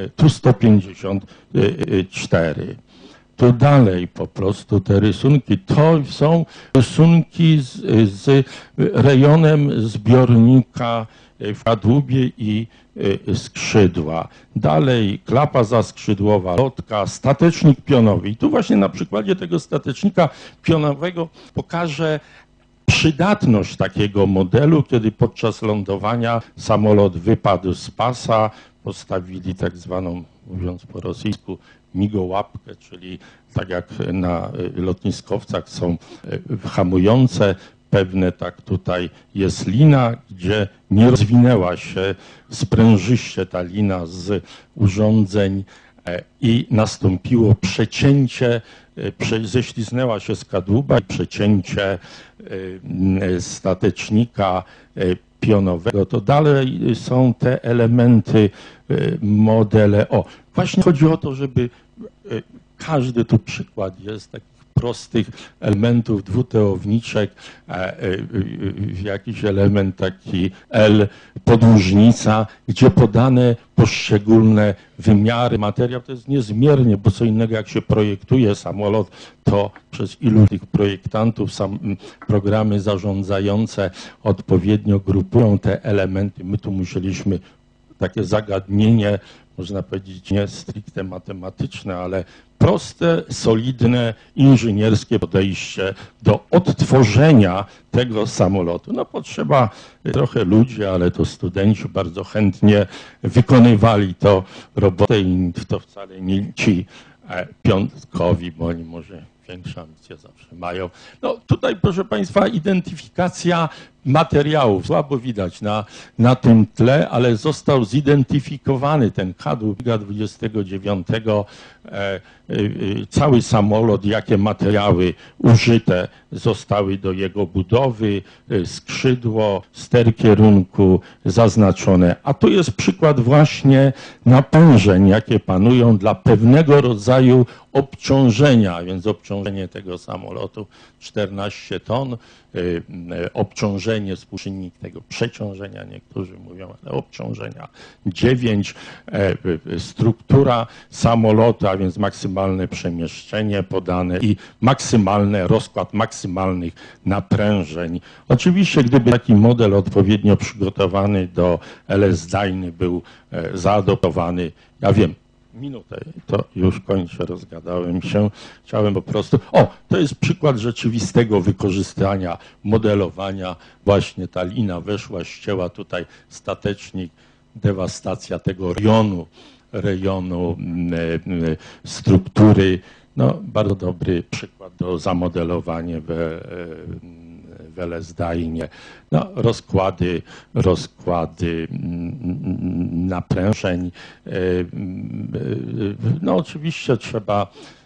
Tu-154. To dalej po prostu te rysunki, to są rysunki z rejonem zbiornika w kadłubie i skrzydła. Dalej klapa zaskrzydłowa, lotka, statecznik pionowy. I tu właśnie na przykładzie tego statecznika pionowego pokażę przydatność takiego modelu, kiedy podczas lądowania samolot wypadł z pasa, postawili tak zwaną, mówiąc po rosyjsku, migołapkę, czyli tak jak na lotniskowcach są hamujące pewne, tak tutaj jest lina, gdzie nie rozwinęła się sprężyście ta lina z urządzeń i nastąpiło przecięcie, ześliznęła się z kadłuba i przecięcie statecznika pionowego. To dalej są te elementy, modele. O, właśnie chodzi o to, żeby każdy tu przykład jest takich prostych elementów dwuteowniczek, jakiś element taki L, podłużnica, gdzie podane poszczególne wymiary. Materiał to jest niezmiernie, bo co innego jak się projektuje samolot, to przez ilu tych projektantów programy zarządzające odpowiednio grupują te elementy. My tu musieliśmy takie zagadnienie, można powiedzieć nie stricte matematyczne, ale proste, solidne, inżynierskie podejście do odtworzenia tego samolotu. No potrzeba trochę ludzi, ale to studenci bardzo chętnie wykonywali to robotę i to wcale nie ci piątkowi, bo oni może większe ambicje zawsze mają. No tutaj, proszę Państwa, identyfikacja materiałów. Słabo widać na tym tle, ale został zidentyfikowany ten kadłub MiG-29, cały samolot, jakie materiały użyte zostały do jego budowy, skrzydło, ster kierunku zaznaczone. A tu jest przykład właśnie napężeń, jakie panują dla pewnego rodzaju obciążenia, więc obciążenie tego samolotu 14 ton, obciążenie, współczynnik tego przeciążenia, niektórzy mówią, ale obciążenia 9, struktura samolotu, a więc maksymalne przemieszczenie podane i maksymalny rozkład maksymalnych naprężeń. Oczywiście, gdyby taki model odpowiednio przygotowany do LS-DAINy był zaadoptowany, ja wiem, minutę, to już kończę, rozgadałem się. Chciałem po prostu... O, to jest przykład rzeczywistego wykorzystania, modelowania. Właśnie ta lina weszła, ścięła tutaj statecznik, dewastacja tego rejonu struktury. No, bardzo dobry przykład do zamodelowania w LS-DAINie. No, rozkłady naprężeń. No oczywiście trzeba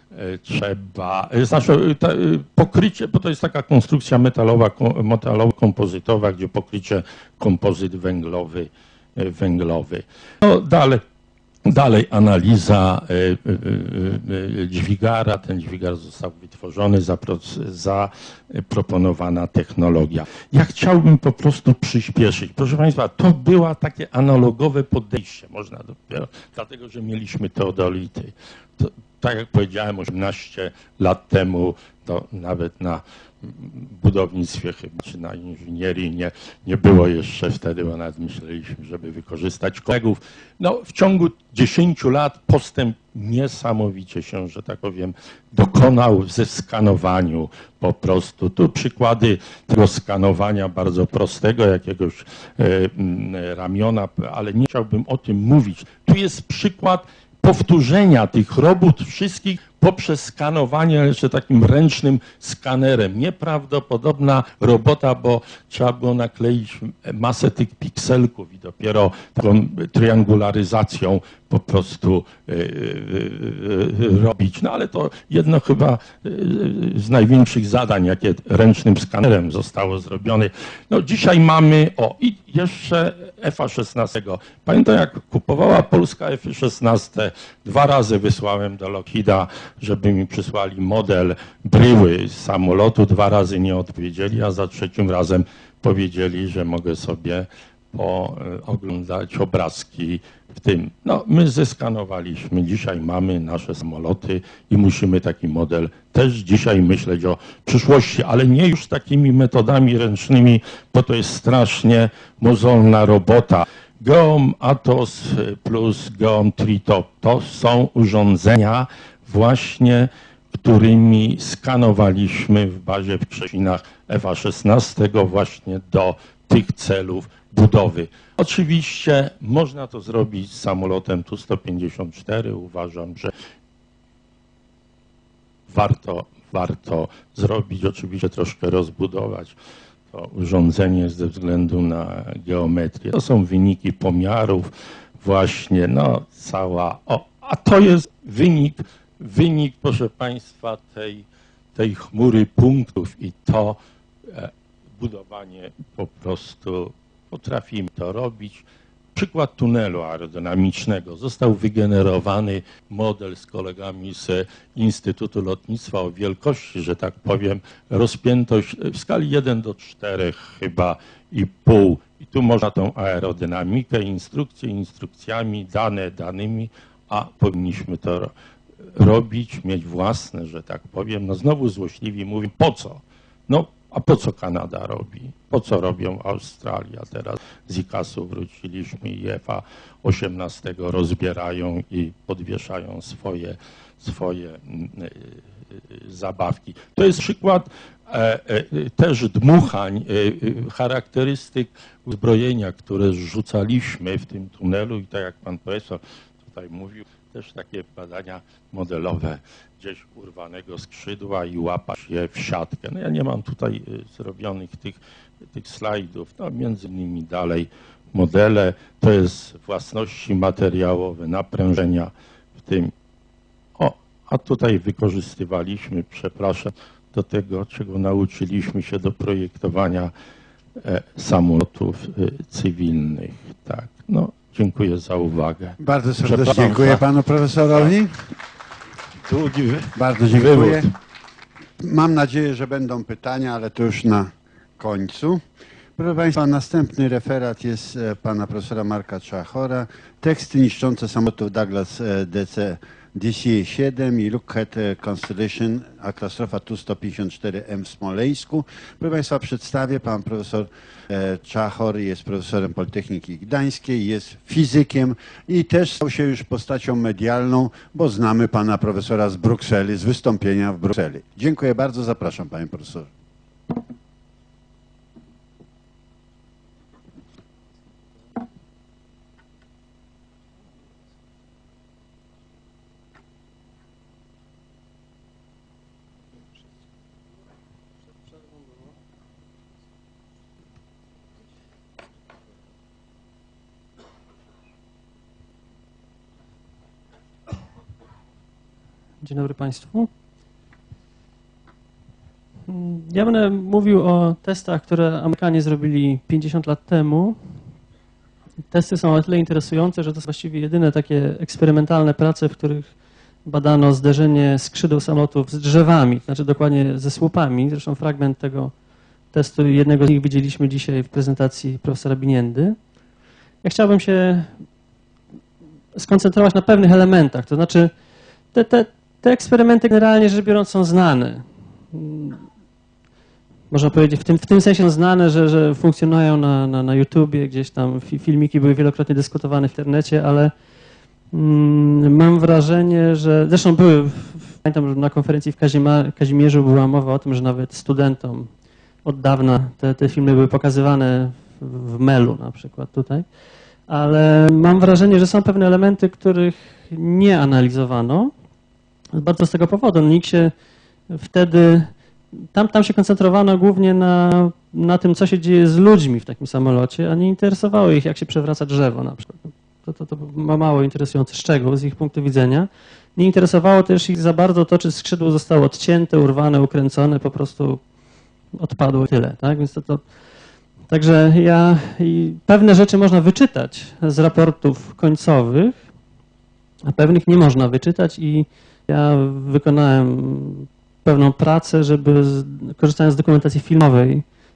znaczy pokrycie, bo to jest taka konstrukcja metalowo-kompozytowa, gdzie pokrycie kompozyt węglowy. No, dalej analiza dźwigara. Ten dźwigar został wytworzony, zaproponowana technologia. Ja chciałbym po prostu przyspieszyć. Proszę Państwa, to było takie analogowe podejście, można dopiero, dlatego że mieliśmy teodolity. To, tak jak powiedziałem, 18 lat temu, to nawet na budownictwie chyba, czy na inżynierii nie było jeszcze wtedy, bo nawet myśleliśmy, żeby wykorzystać kolegów. No, w ciągu 10 lat postęp niesamowicie się, że tak powiem, dokonał ze skanowaniu po prostu. Tu przykłady tego skanowania bardzo prostego, jakiegoś ramiona, ale nie chciałbym o tym mówić. Tu jest przykład powtórzenia tych robót wszystkich poprzez skanowanie jeszcze takim ręcznym skanerem. Nieprawdopodobna robota, bo trzeba było nakleić masę tych pikselków i dopiero taką triangularyzacją po prostu robić. No ale to jedno chyba z największych zadań, jakie ręcznym skanerem zostało zrobione. No dzisiaj mamy, i jeszcze F-16. Pamiętam, jak kupowała Polska F-16, 2 razy wysłałem do Lockheeda, żeby mi przysłali model bryły z samolotu. 2 razy nie odpowiedzieli, a za 3. razem powiedzieli, że mogę sobie pooglądać obrazki w tym. No, my zeskanowaliśmy, dzisiaj mamy nasze samoloty i musimy taki model też dzisiaj myśleć o przyszłości, ale nie już takimi metodami ręcznymi, bo to jest strasznie mozolna robota. Geom Atos plus Geom Tritop to są urządzenia właśnie, którymi skanowaliśmy w bazie w Krzesinach F-16 właśnie do tych celów budowy. Oczywiście można to zrobić z samolotem Tu-154. Uważam, że warto zrobić, oczywiście troszkę rozbudować to urządzenie ze względu na geometrię. To są wyniki pomiarów właśnie, no a to jest wynik, proszę Państwa, tej chmury punktów i to budowanie po prostu potrafimy to robić. Przykład tunelu aerodynamicznego. Został wygenerowany model z kolegami z Instytutu Lotnictwa o wielkości, że tak powiem, rozpiętość w skali 1 do 4 chyba i pół. I tu można tą aerodynamikę, instrukcje instrukcjami, dane danymi, a powinniśmy to robić, mieć własne, że tak powiem. No znowu złośliwi mówią, po co? No, a po co Kanada robi? Po co robią Australia? Teraz z ICAS-u wróciliśmy i F-18 rozbierają i podwieszają swoje zabawki. To jest przykład też dmuchań, charakterystyk uzbrojenia, które zrzucaliśmy w tym tunelu i tak jak pan profesor tutaj mówił, też takie badania modelowe gdzieś urwanego skrzydła i łapać je w siatkę. No ja nie mam tutaj zrobionych tych slajdów, no między innymi dalej modele, to jest własności materiałowe, naprężenia w tym. A tutaj wykorzystywaliśmy, przepraszam, do tego, czego nauczyliśmy się do projektowania samolotów cywilnych. Tak, no dziękuję za uwagę. Bardzo serdecznie dziękuję panu profesorowi. Bardzo dziękuję. Mam nadzieję, że będą pytania, ale to już na końcu. Proszę Państwa, następny referat jest pana profesora Marka Czachora. Teksty niszczące samolotów Douglas DC-7 i Lockheed Constellation, a katastrofa Tu-154M w Smoleńsku. Proszę Państwa, przedstawię. Pan profesor Czachor jest profesorem Politechniki Gdańskiej, jest fizykiem i też stał się już postacią medialną, bo znamy pana profesora z Brukseli, z wystąpienia w Brukseli. Dziękuję bardzo, zapraszam panie profesorze. Dzień dobry Państwu. Ja będę mówił o testach, które Amerykanie zrobili 50 lat temu. Testy są o tyle interesujące, że to są właściwie jedyne takie eksperymentalne prace, w których badano zderzenie skrzydeł samolotów z drzewami, znaczy dokładnie ze słupami. Zresztą fragment tego testu, jednego z nich widzieliśmy dzisiaj w prezentacji profesora Biniendy. Ja chciałbym się skoncentrować na pewnych elementach, to znaczy te eksperymenty generalnie rzecz biorąc są znane. Można powiedzieć, w tym sensie są znane, że funkcjonują na YouTubie, gdzieś tam filmiki były wielokrotnie dyskutowane w internecie, ale mam wrażenie, że zresztą pamiętam, że na konferencji w Kazimierzu była mowa o tym, że nawet studentom od dawna te filmy były pokazywane w Melu na przykład tutaj, ale mam wrażenie, że są pewne elementy, których nie analizowano. Bardzo z tego powodu. Nikt się wtedy, tam się koncentrowano głównie na tym, co się dzieje z ludźmi w takim samolocie, a nie interesowało ich, jak się przewraca drzewo na przykład. To ma mało interesujący szczegół z ich punktu widzenia. Nie interesowało też ich za bardzo to, czy skrzydło zostało odcięte, urwane, ukręcone, po prostu odpadło tyle. Tak? Więc także pewne rzeczy można wyczytać z raportów końcowych, a pewnych nie można wyczytać i ja wykonałem pewną pracę, żeby korzystając z dokumentacji filmowej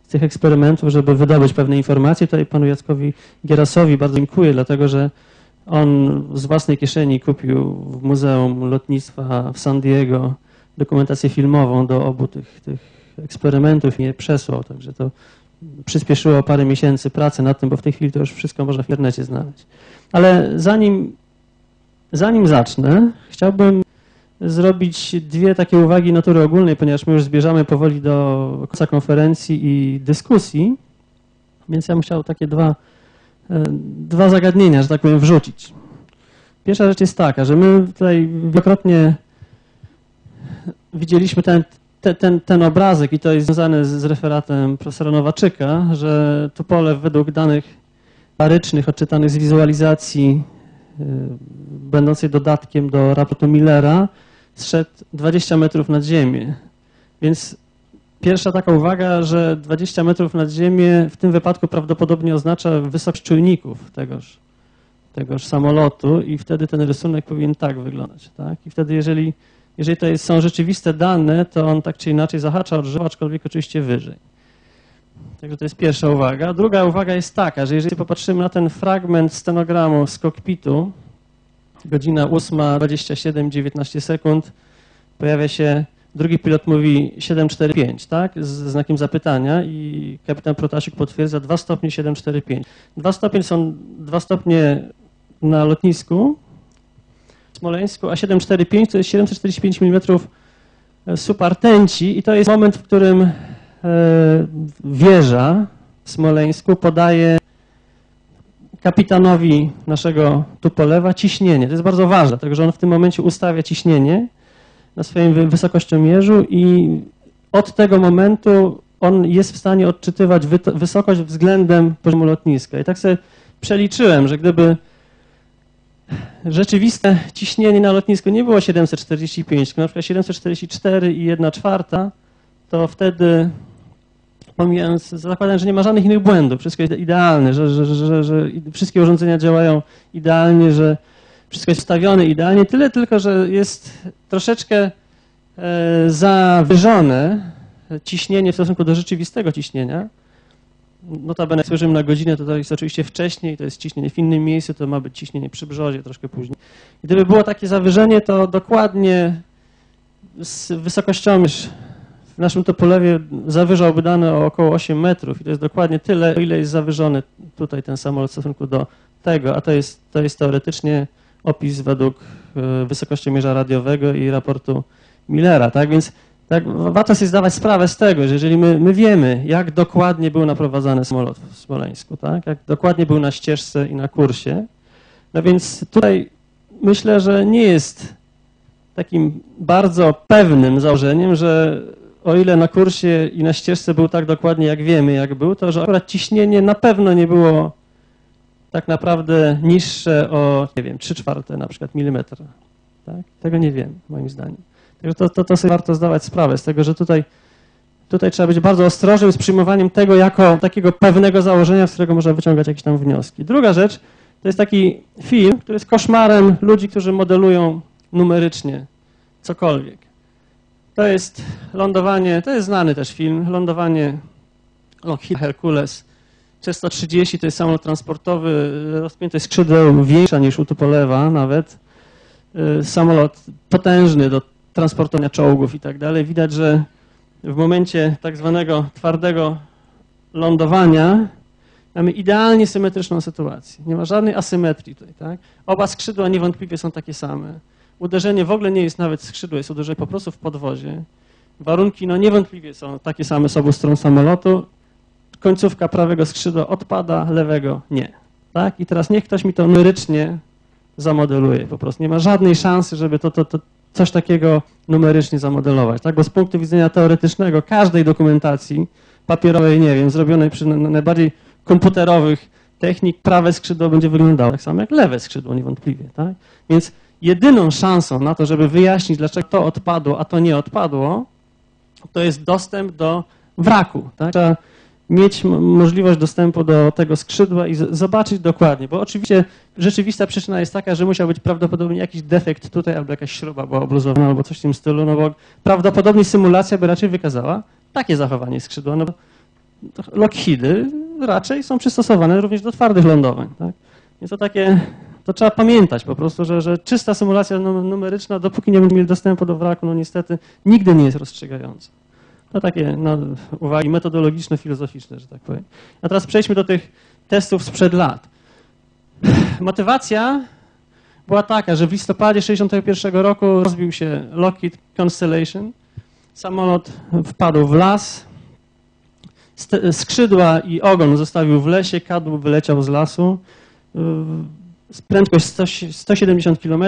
z tych eksperymentów, żeby wydobyć pewne informacje. Tutaj panu Jackowi Gierasowi bardzo dziękuję, dlatego że on z własnej kieszeni kupił w Muzeum Lotnictwa w San Diego dokumentację filmową do obu tych eksperymentów i je przesłał, także to przyspieszyło parę miesięcy pracy nad tym, bo w tej chwili to już wszystko można w internecie znaleźć. Ale zanim zacznę, chciałbym zrobić dwie takie uwagi natury ogólnej, ponieważ my już zbierzamy powoli do końca konferencji i dyskusji, więc ja bym chciał takie dwa zagadnienia, że tak powiem, wrzucić. Pierwsza rzecz jest taka, że my tutaj wielokrotnie widzieliśmy ten obrazek i to jest związane z referatem profesora Nowaczyka, że Tupolew według danych parycznych odczytanych z wizualizacji będącej dodatkiem do raportu Millera zszedł 20 metrów nad ziemię. Więc pierwsza taka uwaga, że 20 metrów nad ziemię w tym wypadku prawdopodobnie oznacza wysokość czujników tegoż samolotu i wtedy ten rysunek powinien tak wyglądać. Tak? I wtedy jeżeli to są rzeczywiste dane, to on tak czy inaczej zahacza o drzewo, aczkolwiek oczywiście wyżej. Także to jest pierwsza uwaga. Druga uwaga jest taka, że jeżeli popatrzymy na ten fragment stenogramu z kokpitu, godzina 8:27, 19 sekund, pojawia się, drugi pilot mówi 745, tak, z znakiem zapytania i kapitan Protasik potwierdza 2 stopnie 745. 2 stopnie są 2 stopnie na lotnisku w Smoleńsku, a 745 to jest 745 mm subartenci i to jest moment, w którym wieża w Smoleńsku podaje kapitanowi naszego Tupolewa ciśnienie. To jest bardzo ważne, dlatego że on w tym momencie ustawia ciśnienie na swoim wysokościomierzu i od tego momentu on jest w stanie odczytywać wysokość względem poziomu lotniska. I tak sobie przeliczyłem, że gdyby rzeczywiste ciśnienie na lotnisku nie było 745, tylko na przykład 744 i 1/4, to wtedy, pomijając, zakładam, że nie ma żadnych innych błędów, wszystko jest idealne, że wszystkie urządzenia działają idealnie, że wszystko jest ustawione idealnie, tyle tylko, że jest troszeczkę zawyżone ciśnienie w stosunku do rzeczywistego ciśnienia. Notabene jak spojrzymy na godzinę, to jest oczywiście wcześniej, to jest ciśnienie w innym miejscu, to ma być ciśnienie przy brzozie troszkę później. I gdyby było takie zawyżenie, to dokładnie wysokościomierz w naszym Tupolewie zawyżałby dane o około 8 metrów i to jest dokładnie tyle, o ile jest zawyżony tutaj ten samolot w stosunku do tego, a to jest teoretycznie opis według wysokościomierza radiowego i raportu Millera, tak? Więc tak, warto sobie zdawać sprawę z tego, że jeżeli my wiemy, jak dokładnie był naprowadzany samolot w Smoleńsku, tak? Jak dokładnie był na ścieżce i na kursie, no więc tutaj myślę, że nie jest takim bardzo pewnym założeniem, że o ile na kursie i na ścieżce był tak dokładnie, jak wiemy, jak był, to że akurat ciśnienie na pewno nie było tak naprawdę niższe o, nie wiem, 3/4 na przykład milimetra. Tak? Tego nie wiem, moim zdaniem. Także to sobie warto zdawać sprawę z tego, że tutaj trzeba być bardzo ostrożnym z przyjmowaniem tego jako takiego pewnego założenia, z którego można wyciągać jakieś tam wnioski. Druga rzecz to jest taki film, który jest koszmarem ludzi, którzy modelują numerycznie cokolwiek. To jest lądowanie, to jest znany też film, lądowanie Lockheed Hercules 330, to jest samolot transportowy, rozpiętość skrzydeł większa niż u Tupolewa nawet. Samolot potężny do transportowania czołgów i tak dalej. Widać, że w momencie tak zwanego twardego lądowania mamy idealnie symetryczną sytuację. Nie ma żadnej asymetrii tutaj. Tak? Oba skrzydła niewątpliwie są takie same. Uderzenie w ogóle nie jest nawet skrzydło, jest uderzenie po prostu w podwozie. Warunki niewątpliwie są takie same z obu stron samolotu. Końcówka prawego skrzydła odpada, lewego nie. Tak? I teraz niech ktoś mi to numerycznie zamodeluje. Po prostu nie ma żadnej szansy, żeby coś takiego numerycznie zamodelować. Tak? Bo z punktu widzenia teoretycznego każdej dokumentacji papierowej, nie wiem, zrobionej przy najbardziej komputerowych technik, prawe skrzydło będzie wyglądało tak samo jak lewe skrzydło niewątpliwie. Tak? Więc jedyną szansą na to, żeby wyjaśnić, dlaczego to odpadło, a to nie odpadło, to jest dostęp do wraku. Tak? Trzeba mieć możliwość dostępu do tego skrzydła i zobaczyć dokładnie, bo oczywiście rzeczywista przyczyna jest taka, że musiał być prawdopodobnie jakiś defekt tutaj, albo jakaś śruba była obluzowana, albo coś w tym stylu, no bo prawdopodobnie symulacja by raczej wykazała takie zachowanie skrzydła, no bo Lockheedy raczej są przystosowane również do twardych lądowań. Tak? Więc to trzeba pamiętać po prostu, że czysta symulacja numeryczna, dopóki nie będziemy mieli dostępu do wraku, no niestety nigdy nie jest rozstrzygająca. To takie uwagi metodologiczne, filozoficzne, że tak powiem. A teraz przejdźmy do tych testów sprzed lat. Motywacja była taka, że w listopadzie 1961 roku rozbił się Lockheed Constellation. Samolot wpadł w las, skrzydła i ogon zostawił w lesie, kadłub wyleciał z lasu. Prędkość 170 km.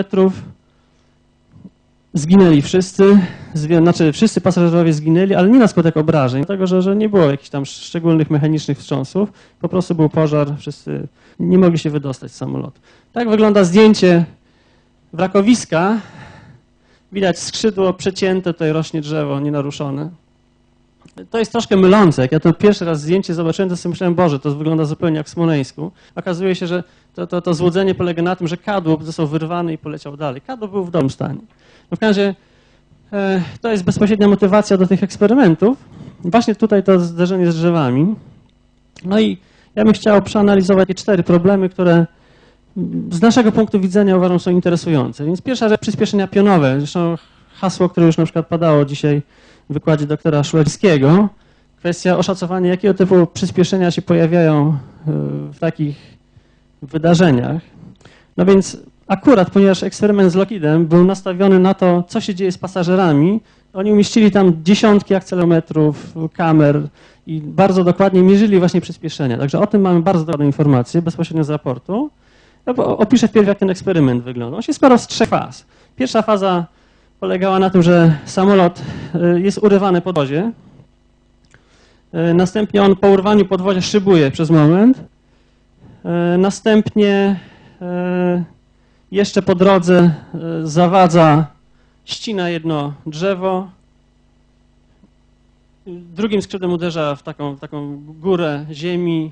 Zginęli wszyscy, znaczy wszyscy pasażerowie zginęli, ale nie na skutek obrażeń, dlatego że nie było jakichś tam szczególnych mechanicznych wstrząsów. Po prostu był pożar, wszyscy nie mogli się wydostać z samolotu. Tak wygląda zdjęcie wrakowiska. Widać skrzydło przecięte, tutaj rośnie drzewo nienaruszone. To jest troszkę mylące. Jak ja to pierwszy raz zdjęcie zobaczyłem, to sobie myślałem, Boże, to wygląda zupełnie jak w Smoleńsku. Okazuje się, że to złudzenie polega na tym, że kadłub został wyrwany i poleciał dalej. Kadłub był w dobrym stanie. No w każdym razie to jest bezpośrednia motywacja do tych eksperymentów. Właśnie tutaj to zderzenie z drzewami. No i ja bym chciał przeanalizować te 4 problemy, które z naszego punktu widzenia uważam są interesujące. Więc pierwsza rzecz, przyspieszenia pionowe. Zresztą hasło, które już na przykład padało dzisiaj w wykładzie doktora Szulewskiego. Kwestia oszacowania, jakiego typu przyspieszenia się pojawiają w takich wydarzeniach. No więc akurat, ponieważ eksperyment z Lockheedem był nastawiony na to, co się dzieje z pasażerami, oni umieścili tam dziesiątki akcelerometrów, kamer i bardzo dokładnie mierzyli właśnie przyspieszenia. Także o tym mamy bardzo dokładne informacje bezpośrednio z raportu. Ja opiszę wpierw, jak ten eksperyment wygląda. On się składał z 3 faz. Pierwsza faza polegała na tym, że samolot jest urywany po podwozie. Następnie on po urwaniu podwozia szybuje przez moment. Następnie jeszcze po drodze zawadza, ścina jedno drzewo. Drugim skrzydłem uderza w taką górę ziemi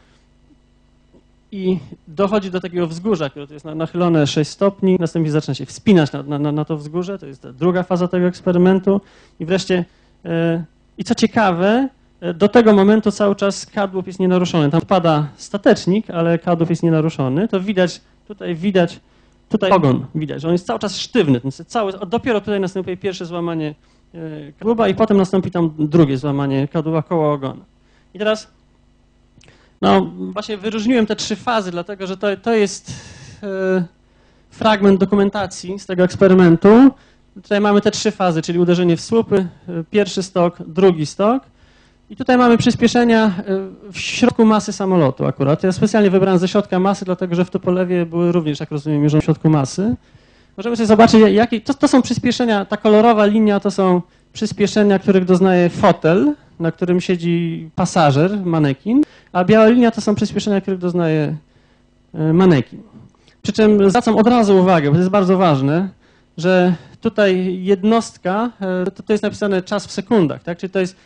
i dochodzi do takiego wzgórza, które to jest nachylone 6 stopni. Następnie zaczyna się wspinać na to wzgórze. To jest ta druga faza tego eksperymentu. I wreszcie, i co ciekawe, do tego momentu cały czas kadłub jest nienaruszony. Tam pada statecznik, ale kadłub jest nienaruszony. To widać, tutaj ogon widać, że on jest cały czas sztywny. Dopiero tutaj następuje pierwsze złamanie kadłuba i potem nastąpi tam drugie złamanie kadłuba koło ogona. I teraz, no właśnie wyróżniłem te 3 fazy, dlatego że to jest fragment dokumentacji z tego eksperymentu. Tutaj mamy te 3 fazy, czyli uderzenie w słupy, pierwszy stok, drugi stok. I tutaj mamy przyspieszenia w środku masy samolotu akurat. Ja specjalnie wybrałem ze środka masy, dlatego że w Tupolewie były również, jak rozumiem, mierzone w środku masy. Możemy sobie zobaczyć, jakie to są przyspieszenia, ta kolorowa linia to są przyspieszenia, których doznaje fotel, na którym siedzi pasażer, manekin, a biała linia to są przyspieszenia, których doznaje manekin. Przy czym zwracam od razu uwagę, bo to jest bardzo ważne, że tutaj jednostka, to jest napisane czas w sekundach, tak? Czyli to jest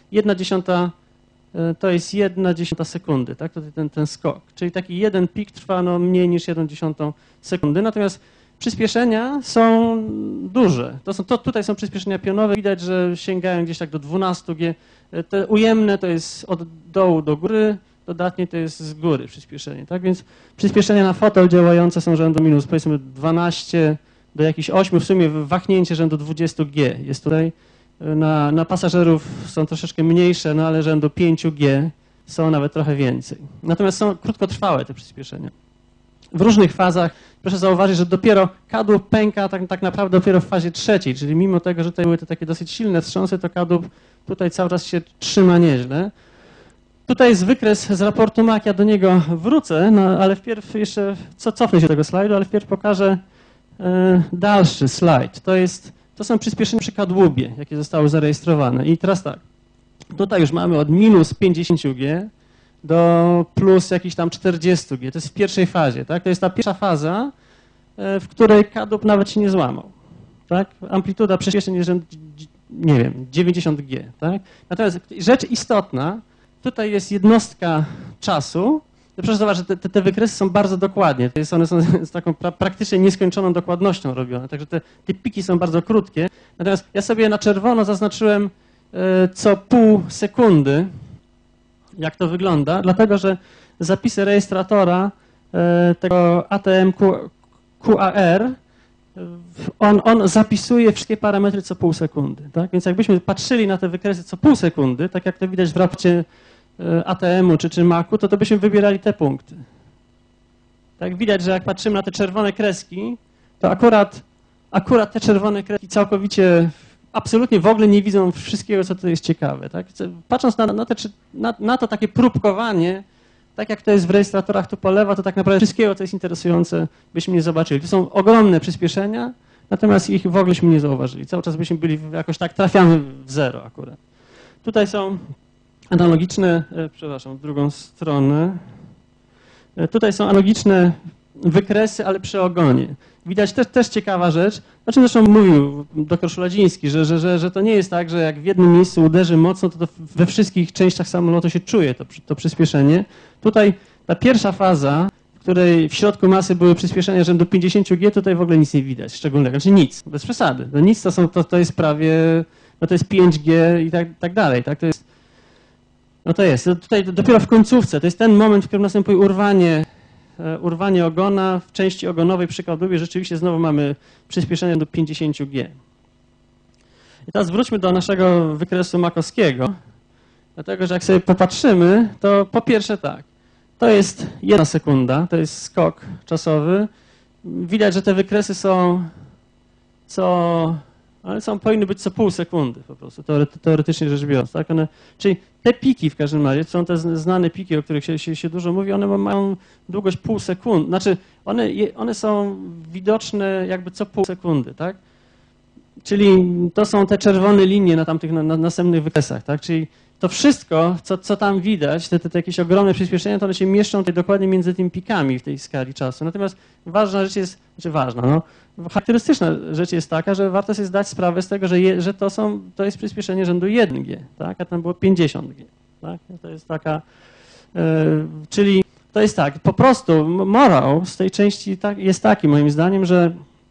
1/10 sekundy, tak? To ten skok. Czyli taki jeden pik trwa mniej niż 1/10 sekundy, natomiast przyspieszenia są duże. Tutaj są przyspieszenia pionowe, widać, że sięgają gdzieś tak do 12 G. Te ujemne to jest od dołu do góry, dodatnie to jest z góry przyspieszenie, tak? Więc przyspieszenia na fotel działające są rzędu minus powiedzmy 12 do jakichś 8, w sumie wahnięcie rzędu 20 G jest tutaj. Na pasażerów są troszeczkę mniejsze, no ale rzędu 5 G są nawet trochę więcej. Natomiast są krótkotrwałe te przyspieszenia. W różnych fazach proszę zauważyć, że dopiero kadłub pęka tak naprawdę dopiero w fazie 3, czyli mimo tego, że tutaj były te takie dosyć silne wstrząsy, to kadłub tutaj cały czas się trzyma nieźle. Tutaj jest wykres z raportu MAC, ja do niego wrócę, no ale wpierw jeszcze cofnę się do tego slajdu, ale wpierw pokażę dalszy slajd. To są przyspieszenia przy kadłubie, jakie zostały zarejestrowane. I teraz tak, tutaj już mamy od minus 50 G do plus jakichś tam 40 G. To jest w pierwszej fazie, tak? To jest ta pierwsza faza, w której kadłub nawet się nie złamał, tak? Amplituda przyspieszeń jest, nie wiem, 90 G, tak? Natomiast rzecz istotna, tutaj jest jednostka czasu. Proszę zobaczyć, że te wykresy są bardzo dokładnie. One są z taką praktycznie nieskończoną dokładnością robione, także te piki są bardzo krótkie. Natomiast ja sobie na czerwono zaznaczyłem co pół sekundy jak to wygląda, dlatego że zapisy rejestratora tego ATM QAR, on zapisuje wszystkie parametry co pół sekundy. Tak? Więc jakbyśmy patrzyli na te wykresy co pół sekundy, tak jak to widać w raporcie ATM-u czy Macu, to byśmy wybierali te punkty. Tak widać, że jak patrzymy na te czerwone kreski, to akurat te czerwone kreski całkowicie, absolutnie w ogóle nie widzą wszystkiego, co to jest ciekawe. Tak? Patrząc na to takie próbkowanie, tak jak to jest w rejestratorach tu po lewo, to tak naprawdę wszystkiego, co jest interesujące, byśmy nie zobaczyli. To są ogromne przyspieszenia, natomiast ich w ogóleśmy nie zauważyli. Cały czas byśmy byli jakoś tak, trafiamy w zero akurat. Tutaj są analogiczne, przepraszam, w drugą stronę. Tutaj są analogiczne wykresy, ale przy ogonie. Widać też ciekawa rzecz, o czym zresztą mówił dr Szuladziński, że to nie jest tak, że jak w jednym miejscu uderzy mocno, to we wszystkich częściach samolotu się czuje to przyspieszenie. Tutaj ta pierwsza faza, w której w środku masy były przyspieszenia rzędu 50G, tutaj w ogóle nic nie widać szczególnego, znaczy nic, bez przesady. To nic to jest prawie, no to jest 5G i tak dalej, tak? To jest, no to jest, tutaj dopiero w końcówce, to jest ten moment, w którym następuje urwanie ogona. W części ogonowej przy kadłubie rzeczywiście znowu mamy przyspieszenie do 50G. I teraz wróćmy do naszego wykresu makowskiego, dlatego że jak sobie popatrzymy, to po pierwsze tak, to jest 1 sekunda, to jest skok czasowy. Widać, że te wykresy powinny być co pół sekundy po prostu, teoretycznie rzecz biorąc. Tak? Czyli te piki w każdym razie, są te znane piki, o których się dużo mówi, one mają długość pół sekundy, znaczy one są widoczne jakby co pół sekundy, tak? Czyli to są te czerwone linie na tamtych na następnych wykresach, tak? Czyli to wszystko, co tam widać, te jakieś ogromne przyspieszenia, to one się mieszczą tutaj dokładnie między tymi pikami w tej skali czasu. Natomiast ważna rzecz jest, charakterystyczna rzecz jest taka, że warto sobie zdać sprawę z tego, że to jest przyspieszenie rzędu 1G, tak? A tam było 50G. Tak? To jest taka, czyli to jest tak, po prostu morał z tej części jest taki moim zdaniem, że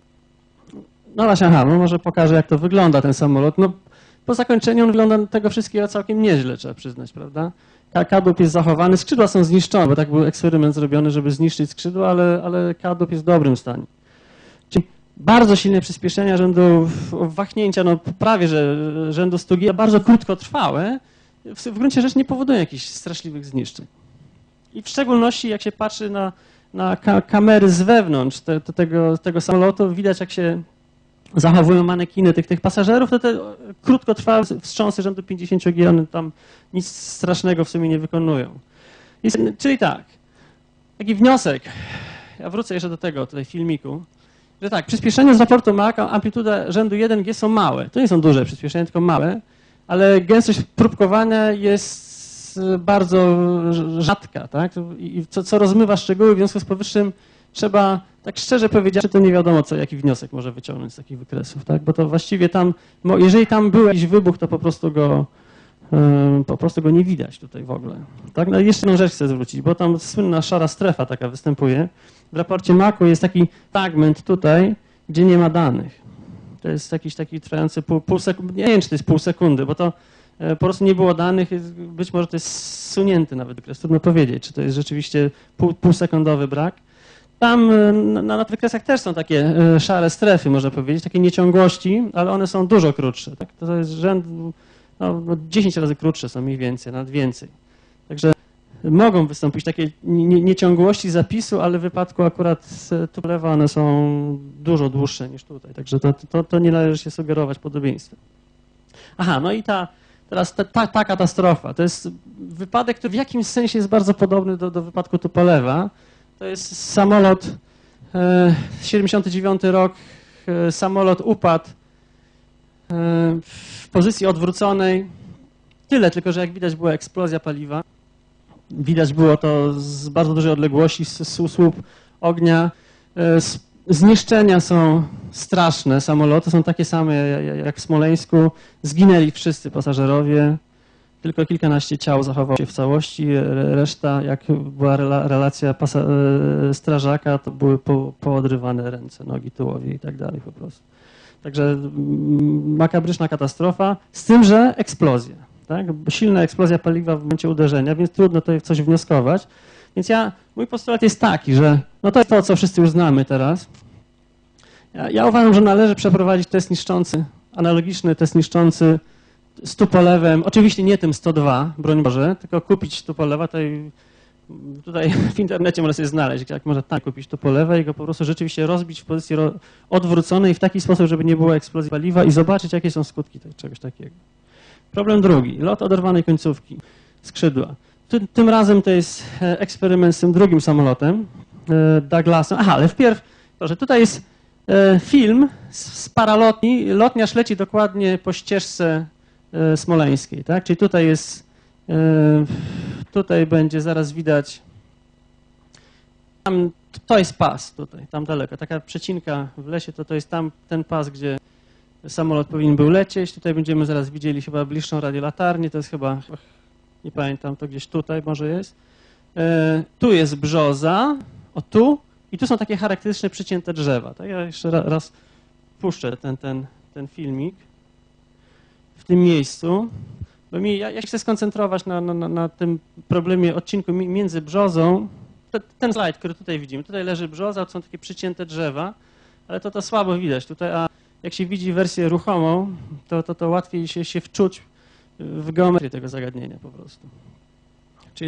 no właśnie, może pokażę jak to wygląda ten samolot. No, po zakończeniu on wygląda tego wszystkiego całkiem nieźle, trzeba przyznać, prawda? Kadłub jest zachowany, skrzydła są zniszczone, bo tak był eksperyment zrobiony, żeby zniszczyć skrzydła, ale kadłub jest w dobrym stanie. Czyli bardzo silne przyspieszenia rzędu wahnięcia, no prawie że rzędu 100G, bardzo krótkotrwałe, w gruncie rzeczy nie powodują jakichś straszliwych zniszczeń. I w szczególności jak się patrzy na kamery z wewnątrz tego samolotu, widać jak się zachowują manekiny tych pasażerów, to te krótkotrwałe wstrząsy rzędu 50G, one tam nic strasznego w sumie nie wykonują. Czyli tak, taki wniosek, ja wrócę jeszcze do tego tutaj filmiku, że tak, przyspieszenia z raportu Maca, amplituda rzędu 1G są małe. To nie są duże przyspieszenia, tylko małe, ale gęstość próbkowania jest bardzo rzadka, tak? I co rozmywa szczegóły, w związku z powyższym trzeba, tak szczerze powiedziawszy, to nie wiadomo, jaki wniosek może wyciągnąć z takich wykresów, tak? Bo to właściwie tam, jeżeli tam był jakiś wybuch, to po prostu go nie widać tutaj w ogóle. Tak? No i jeszcze jedną rzecz chcę zwrócić, bo tam słynna szara strefa taka występuje. W raporcie Macu jest taki fragment tutaj, gdzie nie ma danych. To jest jakiś taki trwający pół sekundy, nie wiem, czy to jest pół sekundy, bo to po prostu nie było danych, być może to jest zsunięty nawet wykres, trudno powiedzieć, czy to jest rzeczywiście półsekundowy brak. Tam na wykresach też są takie szare strefy, można powiedzieć, takie nieciągłości, ale one są dużo krótsze. Tak? To jest rzędu, 10 razy krótsze są mniej więcej, nawet więcej. Także mogą wystąpić takie nieciągłości zapisu, ale w wypadku akurat tu po lewo one są dużo dłuższe niż tutaj. Także to nie należy się sugerować podobieństwem. Aha, no i teraz ta katastrofa. To jest wypadek, który w jakimś sensie jest bardzo podobny do wypadku Tupolewa. To jest samolot, 79 rok, samolot upadł w pozycji odwróconej. Tyle, tylko że jak widać była eksplozja paliwa. Widać było to z bardzo dużej odległości, słup ognia. Zniszczenia są straszne, samoloty są takie same jak w Smoleńsku. Zginęli wszyscy pasażerowie. Tylko kilkanaście ciał zachowało się w całości, reszta, jak była relacja strażaka, to były poodrywane ręce, nogi, tułowie i tak dalej po prostu. Także makabryczna katastrofa, z tym, że eksplozja. tak? Silna eksplozja paliwa w momencie uderzenia, więc trudno tutaj coś wnioskować. Więc mój postulat jest taki, że no to jest to, co wszyscy już znamy teraz. Ja uważam, że należy przeprowadzić test niszczący, analogiczny test niszczący z tupolewem, oczywiście nie tym 102, broń Boże, tylko kupić tupolewa, tutaj w internecie można sobie znaleźć, jak można tam kupić tupolewa i go po prostu rzeczywiście rozbić w pozycji odwróconej w taki sposób, żeby nie było eksplozji paliwa i zobaczyć, jakie są skutki czegoś takiego. Problem drugi, lot oderwanej końcówki skrzydła. Tym razem to jest eksperyment z tym drugim samolotem, Douglasem. Aha, ale wpierw, proszę, tutaj jest film z paralotni. Lotniarz leci dokładnie po ścieżce smoleńskiej, tak? Czyli tutaj jest, tutaj będzie zaraz widać, to jest pas tutaj, tam daleko, taka przecinka w lesie, to jest tam ten pas, gdzie samolot powinien był lecieć. Tutaj będziemy zaraz widzieli chyba bliższą radiolatarnię, to jest chyba, nie pamiętam, to gdzieś tutaj może jest. Tu jest brzoza, o tu, i tu są takie charakterystyczne przycięte drzewa. Tak? Ja jeszcze raz puszczę ten filmik w tym miejscu, bo ja chcę skoncentrować na tym problemie odcinku między brzozą. Ten slajd, który tutaj widzimy, tutaj leży brzoza, to są takie przycięte drzewa, ale to słabo widać tutaj, a jak się widzi wersję ruchomą, to łatwiej się wczuć w geometrię tego zagadnienia po prostu. Czyli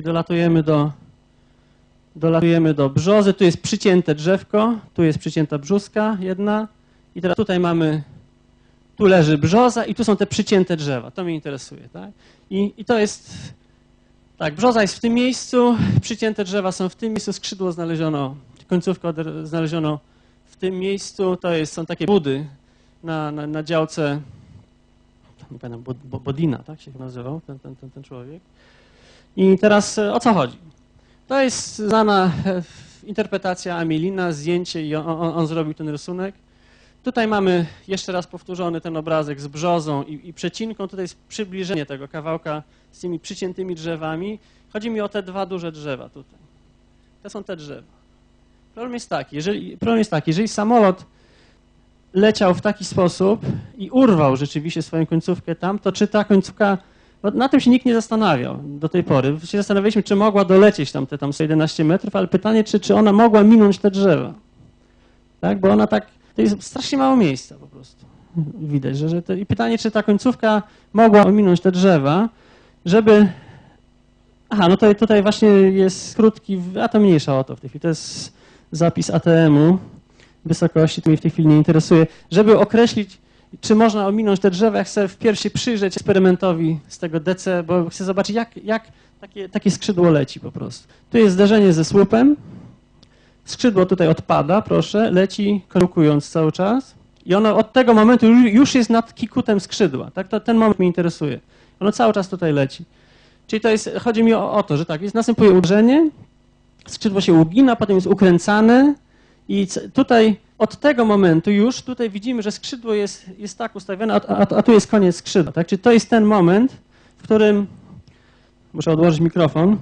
dolatujemy do brzozy, tu jest przycięte drzewko, tu jest przycięta brzózka jedna i teraz tutaj tu leży brzoza i tu są te przycięte drzewa, to mnie interesuje, tak? I to jest, tak, brzoza jest w tym miejscu, przycięte drzewa są w tym miejscu, skrzydło znaleziono, końcówkę znaleziono w tym miejscu, są takie budy na działce, nie pamiętam, Bodina, tak się nazywał ten człowiek. I teraz o co chodzi? To jest znana interpretacja Amelina, zdjęcie i on zrobił ten rysunek. Tutaj mamy jeszcze raz powtórzony ten obrazek z brzozą i przecinką. Tutaj jest przybliżenie tego kawałka z tymi przyciętymi drzewami. Chodzi mi o te dwa duże drzewa tutaj. To są te drzewa. Problem jest taki, jeżeli samolot leciał w taki sposób i urwał rzeczywiście swoją końcówkę tam, to czy ta końcówka, bo na tym się nikt nie zastanawiał do tej pory. Się zastanawialiśmy, czy mogła dolecieć tam 111 metrów, ale pytanie, czy ona mogła minąć te drzewa. Tak, bo ona to jest strasznie mało miejsca po prostu. Widać, i pytanie, czy ta końcówka mogła ominąć te drzewa, żeby... Aha, no tutaj właśnie jest krótki, a to mniejsza o to w tej chwili. To jest zapis ATM-u wysokości, to mnie w tej chwili nie interesuje. Żeby określić, czy można ominąć te drzewa, ja chcę wpierw się przyjrzeć eksperymentowi z tego DC, bo chcę zobaczyć, jak takie skrzydło leci po prostu. Tu jest zderzenie ze słupem, skrzydło tutaj odpada, proszę, leci kiełkując cały czas i ono od tego momentu już jest nad kikutem skrzydła, tak? Ten moment mnie interesuje. Ono cały czas tutaj leci. Czyli chodzi mi o to, że tak, następuje uderzenie, skrzydło się ugina, potem jest ukręcane i tutaj od tego momentu już tutaj widzimy, że skrzydło jest tak ustawione, a tu jest koniec skrzydła. Tak? Czyli to jest ten moment, w którym... Muszę odłożyć mikrofon.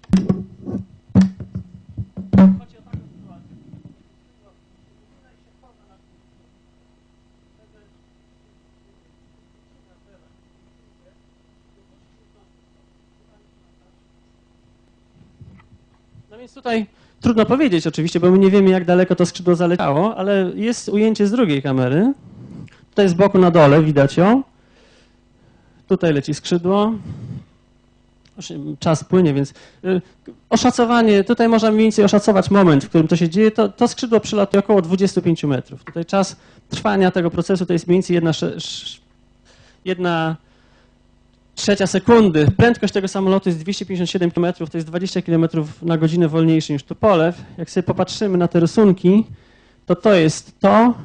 No więc tutaj trudno powiedzieć oczywiście, bo my nie wiemy, jak daleko to skrzydło zaleciało, ale jest ujęcie z drugiej kamery. Tutaj z boku na dole widać ją. Tutaj leci skrzydło. Czas płynie, więc oszacowanie, tutaj można mniej więcej oszacować moment, w którym to się dzieje. To skrzydło przelatuje około 25 metrów. Tutaj czas trwania tego procesu to jest mniej więcej 1/3 sekundy. Prędkość tego samolotu jest 257 km, to jest 20 km na godzinę wolniejszy niż Tupolew. Jak sobie popatrzymy na te rysunki, to jest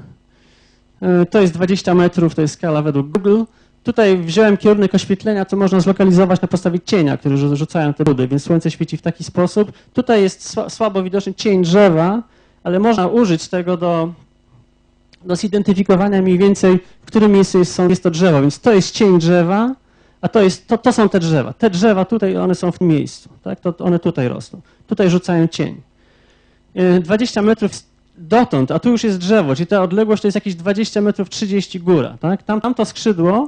20 metrów, to jest skala według Google. Tutaj wziąłem kierunek oświetlenia, co można zlokalizować na podstawie cienia, który rzucają te budy, więc słońce świeci w taki sposób. Tutaj jest słabo widoczny cień drzewa, ale można użyć tego do zidentyfikowania mniej więcej, w którym miejscu jest to drzewo. Więc to jest cień drzewa, a to są te drzewa. Te drzewa tutaj, one są w tym miejscu, tak? One tutaj rosną. Tutaj rzucają cień. 20 metrów dotąd, a tu już jest drzewo, czyli ta odległość to jest jakieś 20 metrów 30 góra, tak? Tamto skrzydło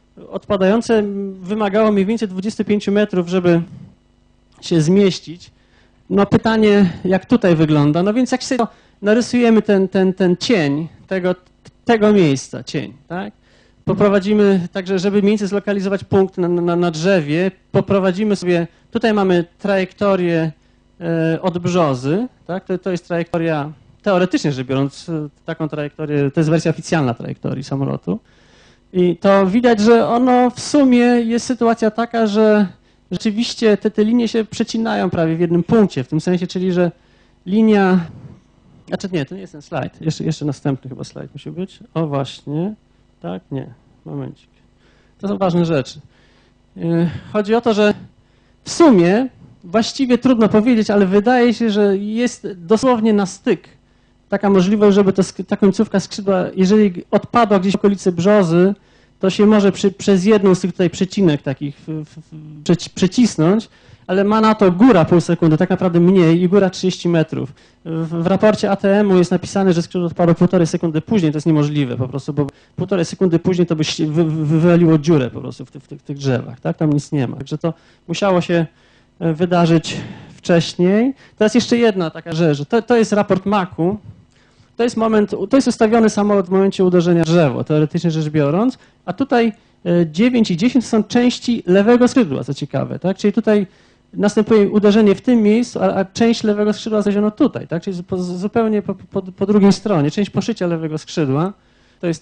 odpadające wymagało mniej więcej 25 metrów, żeby się zmieścić. No pytanie, jak tutaj wygląda. No więc jak sobie narysujemy ten cień tego miejsca, cień, tak? Poprowadzimy, także żeby mniej więcej zlokalizować punkt na drzewie, poprowadzimy sobie, tutaj mamy trajektorię od brzozy, tak? To jest trajektoria, teoretycznie rzecz biorąc, taką trajektorię, to jest wersja oficjalna trajektorii samolotu. I to widać, że ono w sumie jest sytuacja taka, że rzeczywiście te linie się przecinają prawie w jednym punkcie, w tym sensie, czyli że linia, znaczy nie, to nie jest ten slajd, jeszcze następny chyba slajd musi być. O właśnie, tak, nie, momencik. To są ważne rzeczy. Chodzi o to, że w sumie właściwie trudno powiedzieć, ale wydaje się, że jest dosłownie na styk taka możliwość, żeby ta końcówka skrzydła, jeżeli odpadła gdzieś w okolicy brzozy, to się może przez jedną z tych tutaj przecinek takich przecisnąć, ale ma na to góra pół sekundy, tak naprawdę mniej i góra 30 metrów. W raporcie ATM-u jest napisane, że skrzydło odpadło 1,5 sekundy później, to jest niemożliwe po prostu, bo 1,5 sekundy później to by się wywaliło dziurę po prostu w tych drzewach, tak? Tam nic nie ma. Także to musiało się wydarzyć wcześniej. Teraz jeszcze jedna taka rzecz, że to jest raport MAK-u. To jest ustawiony samolot w momencie uderzenia w drzewo, teoretycznie rzecz biorąc, a tutaj 9 i 10 to są części lewego skrzydła, co ciekawe, tak? Czyli tutaj następuje uderzenie w tym miejscu, a część lewego skrzydła znaleziono tutaj, tak? Czyli zupełnie po drugiej stronie, część poszycia lewego skrzydła, to jest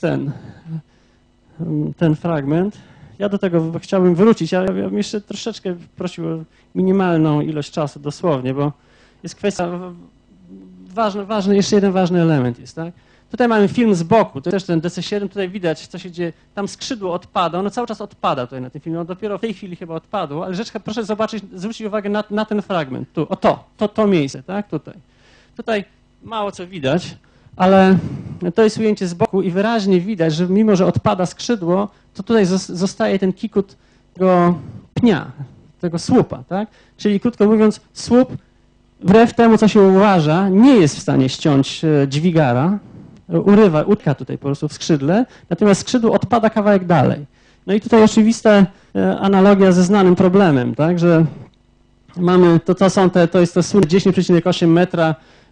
ten fragment. Ja do tego chciałbym wrócić, ale ja bym jeszcze troszeczkę prosił o minimalną ilość czasu, dosłownie, bo jest kwestia ważny, jeszcze jeden ważny element jest, tak? Tutaj mamy film z boku, to też ten DC-7, tutaj widać, co się dzieje, tam skrzydło odpada, ono cały czas odpada tutaj na tym filmie, ono dopiero w tej chwili chyba odpadło, ale rzecz, proszę zobaczyć, zwrócić uwagę na ten fragment, tu, to miejsce, tak, tutaj. Tutaj mało co widać, ale to jest ujęcie z boku i wyraźnie widać, że mimo, że odpada skrzydło, to tutaj zostaje ten kikut tego pnia, tego słupa, tak? Czyli krótko mówiąc, słup wbrew temu, co się uważa, nie jest w stanie ściąć dźwigara, utka tutaj po prostu w skrzydle, natomiast skrzydło odpada kawałek dalej. No i tutaj oczywista analogia ze znanym problemem, tak, że mamy, to jest to słynne 10,8 metra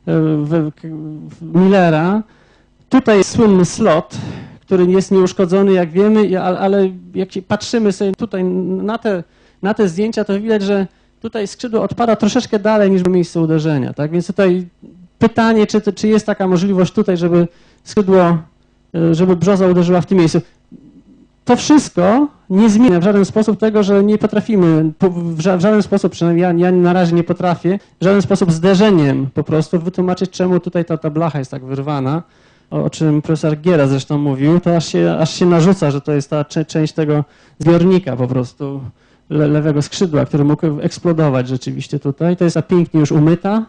Millera. Tutaj jest słynny slot, który jest nieuszkodzony, jak wiemy, ale jak patrzymy sobie tutaj na te zdjęcia, to widać, że tutaj skrzydło odpada troszeczkę dalej niż w miejscu uderzenia, tak? Więc tutaj pytanie, czy jest taka możliwość tutaj, żeby skrzydło, żeby brzoza uderzyła w tym miejscu. To wszystko nie zmienia w żaden sposób tego, że nie potrafimy, w żaden sposób, przynajmniej ja na razie nie potrafię, w żaden sposób zderzeniem po prostu wytłumaczyć, czemu tutaj ta blacha jest tak wyrwana, o czym profesor Giera zresztą mówił, to aż się narzuca, że to jest ta część tego zbiornika po prostu lewego skrzydła, który mógł eksplodować rzeczywiście tutaj. To jest pięknie już umyta.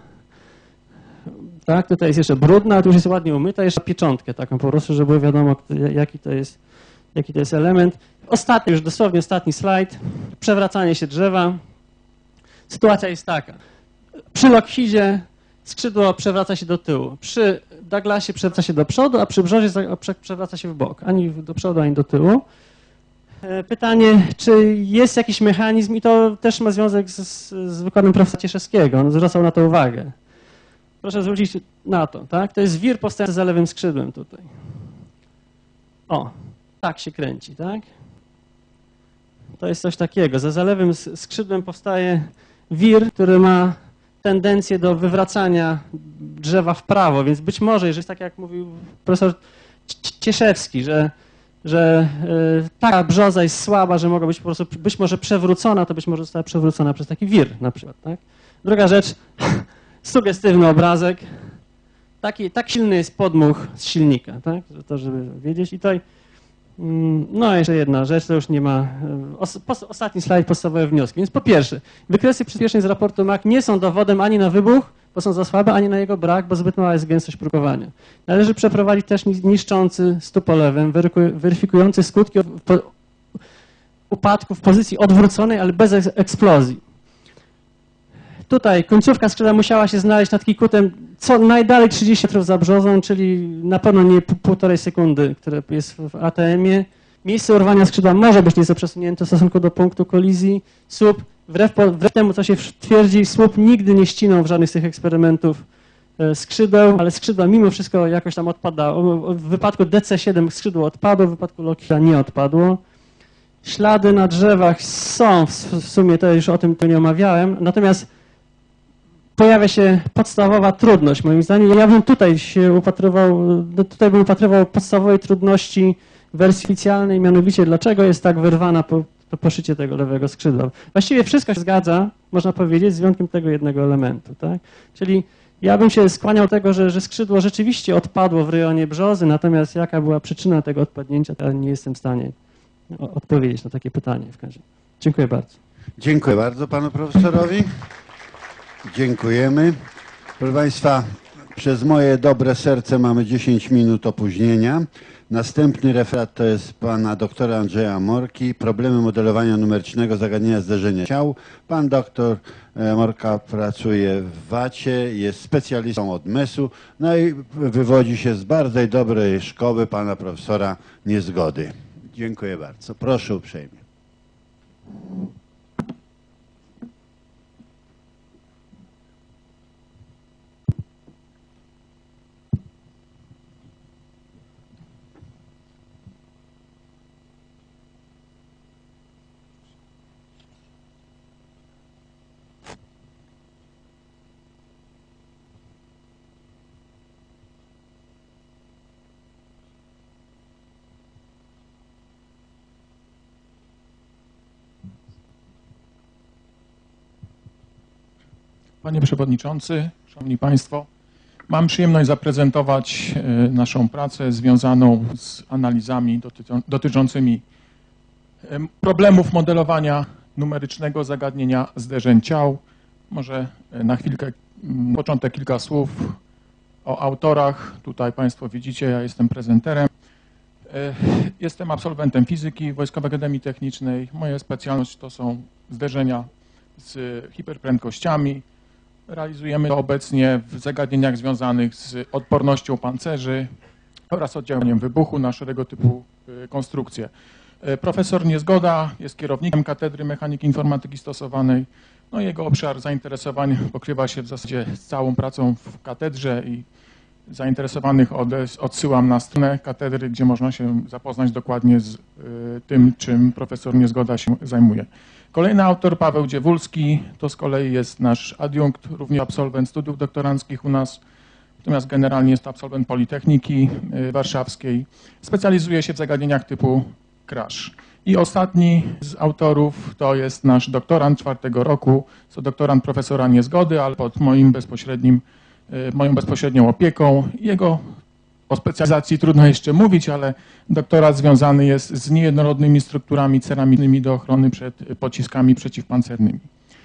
Tak, tutaj jest jeszcze brudna, a tu już jest ładnie umyta, jeszcze pieczątkę taką po prostu, żeby było wiadomo, jaki to jest element. Ostatni, już dosłownie ostatni slajd. Przewracanie się drzewa. Sytuacja jest taka. Przy Lockheedzie skrzydło przewraca się do tyłu. Przy Douglasie przewraca się do przodu, a przy Brzozie przewraca się w bok. Ani do przodu, ani do tyłu. Pytanie, czy jest jakiś mechanizm, i to też ma związek z wykładem profesora Cieszewskiego, on zwracał na to uwagę. Proszę zwrócić na to, tak? To jest wir powstający za lewym skrzydłem tutaj. O, tak się kręci, tak? To jest coś takiego. Za lewym skrzydłem powstaje wir, który ma tendencję do wywracania drzewa w prawo, więc być może, jeżeli tak jak mówił profesor Cieszewski, że taka brzoza jest słaba, że mogła być po prostu być może przewrócona, to być może została przewrócona przez taki wir na przykład, tak? Druga rzecz, sugestywny obrazek. Tak silny jest podmuch z silnika, tak? To, żeby wiedzieć. I tutaj, no jeszcze jedna rzecz, to już nie ma, ostatni slajd, podstawowe wnioski. Więc po pierwsze, wykresy przyspieszeń z raportu MAK nie są dowodem ani na wybuch, bo są za słabe, ani na jego brak, bo zbyt mała jest gęstość próbowania. Należy przeprowadzić też niszczący stupolewem, weryfikujący skutki upadku w pozycji odwróconej, ale bez eksplozji. Tutaj końcówka skrzydła musiała się znaleźć nad kikutem co najdalej 30 metrów za brzozą, czyli na pewno nie 1,5 sekundy, które jest w ATM-ie. miejsce urwania skrzydła może być nieco przesunięte w stosunku do punktu kolizji. Słup, wbrew temu, co się twierdzi, słup nigdy nie ścinął w żadnych z tych eksperymentów skrzydeł, ale skrzydła mimo wszystko jakoś tam odpadało. W wypadku DC-7 skrzydło odpadło, w wypadku Lockheeda nie odpadło. Ślady na drzewach są, w sumie to już o tym tu nie omawiałem, natomiast pojawia się podstawowa trudność moim zdaniem. Ja bym tutaj bym upatrywał podstawowej trudności wersji oficjalnej, mianowicie dlaczego jest tak wyrwana to poszycie tego lewego skrzydła. Właściwie wszystko się zgadza, można powiedzieć, z wyjątkiem tego jednego elementu. Tak? Czyli ja bym się skłaniał tego, że skrzydło rzeczywiście odpadło w rejonie brzozy, natomiast jaka była przyczyna tego odpadnięcia, to ja nie jestem w stanie odpowiedzieć na takie pytanie w razie. Dziękuję bardzo. Dziękuję bardzo panu profesorowi. Dziękujemy. Proszę Państwa, przez moje dobre serce mamy 10 minut opóźnienia. Następny referat to jest pana doktora Andrzeja Morki, problemy modelowania numerycznego zagadnienia zderzenia ciał. Pan doktor Morka pracuje w VAT-ie, jest specjalistą od MES-u, no i wywodzi się z bardzo dobrej szkoły pana profesora Niezgody. Dziękuję bardzo. Proszę uprzejmie. Panie Przewodniczący, Szanowni Państwo, mam przyjemność zaprezentować naszą pracę związaną z analizami dotyczącymi problemów modelowania numerycznego zagadnienia zderzeń ciał. Może na chwilkę, początek kilka słów o autorach. Tutaj Państwo widzicie, ja jestem prezenterem. Jestem absolwentem fizyki Wojskowej Akademii Technicznej. Moja specjalność to są zderzenia z hiperprędkościami. Realizujemy to obecnie w zagadnieniach związanych z odpornością pancerzy oraz oddziaływaniem wybuchu na szeregu typu konstrukcje. Profesor Niezgoda jest kierownikiem Katedry Mechaniki Informatyki Stosowanej. No, jego obszar zainteresowań pokrywa się w zasadzie z całą pracą w katedrze i zainteresowanych odsyłam na stronę katedry, gdzie można się zapoznać dokładnie z tym, czym profesor Niezgoda się zajmuje. Kolejny autor, Paweł Dziewulski, to z kolei jest nasz adiunkt, również absolwent studiów doktoranckich u nas, natomiast generalnie jest to absolwent Politechniki Warszawskiej. Specjalizuje się w zagadnieniach typu crash. I ostatni z autorów to jest nasz doktorant 4. roku, to doktorant profesora Niezgody, ale pod moją bezpośrednią opieką. O specjalizacji trudno jeszcze mówić, ale doktorat związany jest z niejednorodnymi strukturami ceramicznymi do ochrony przed pociskami przeciwpancernymi.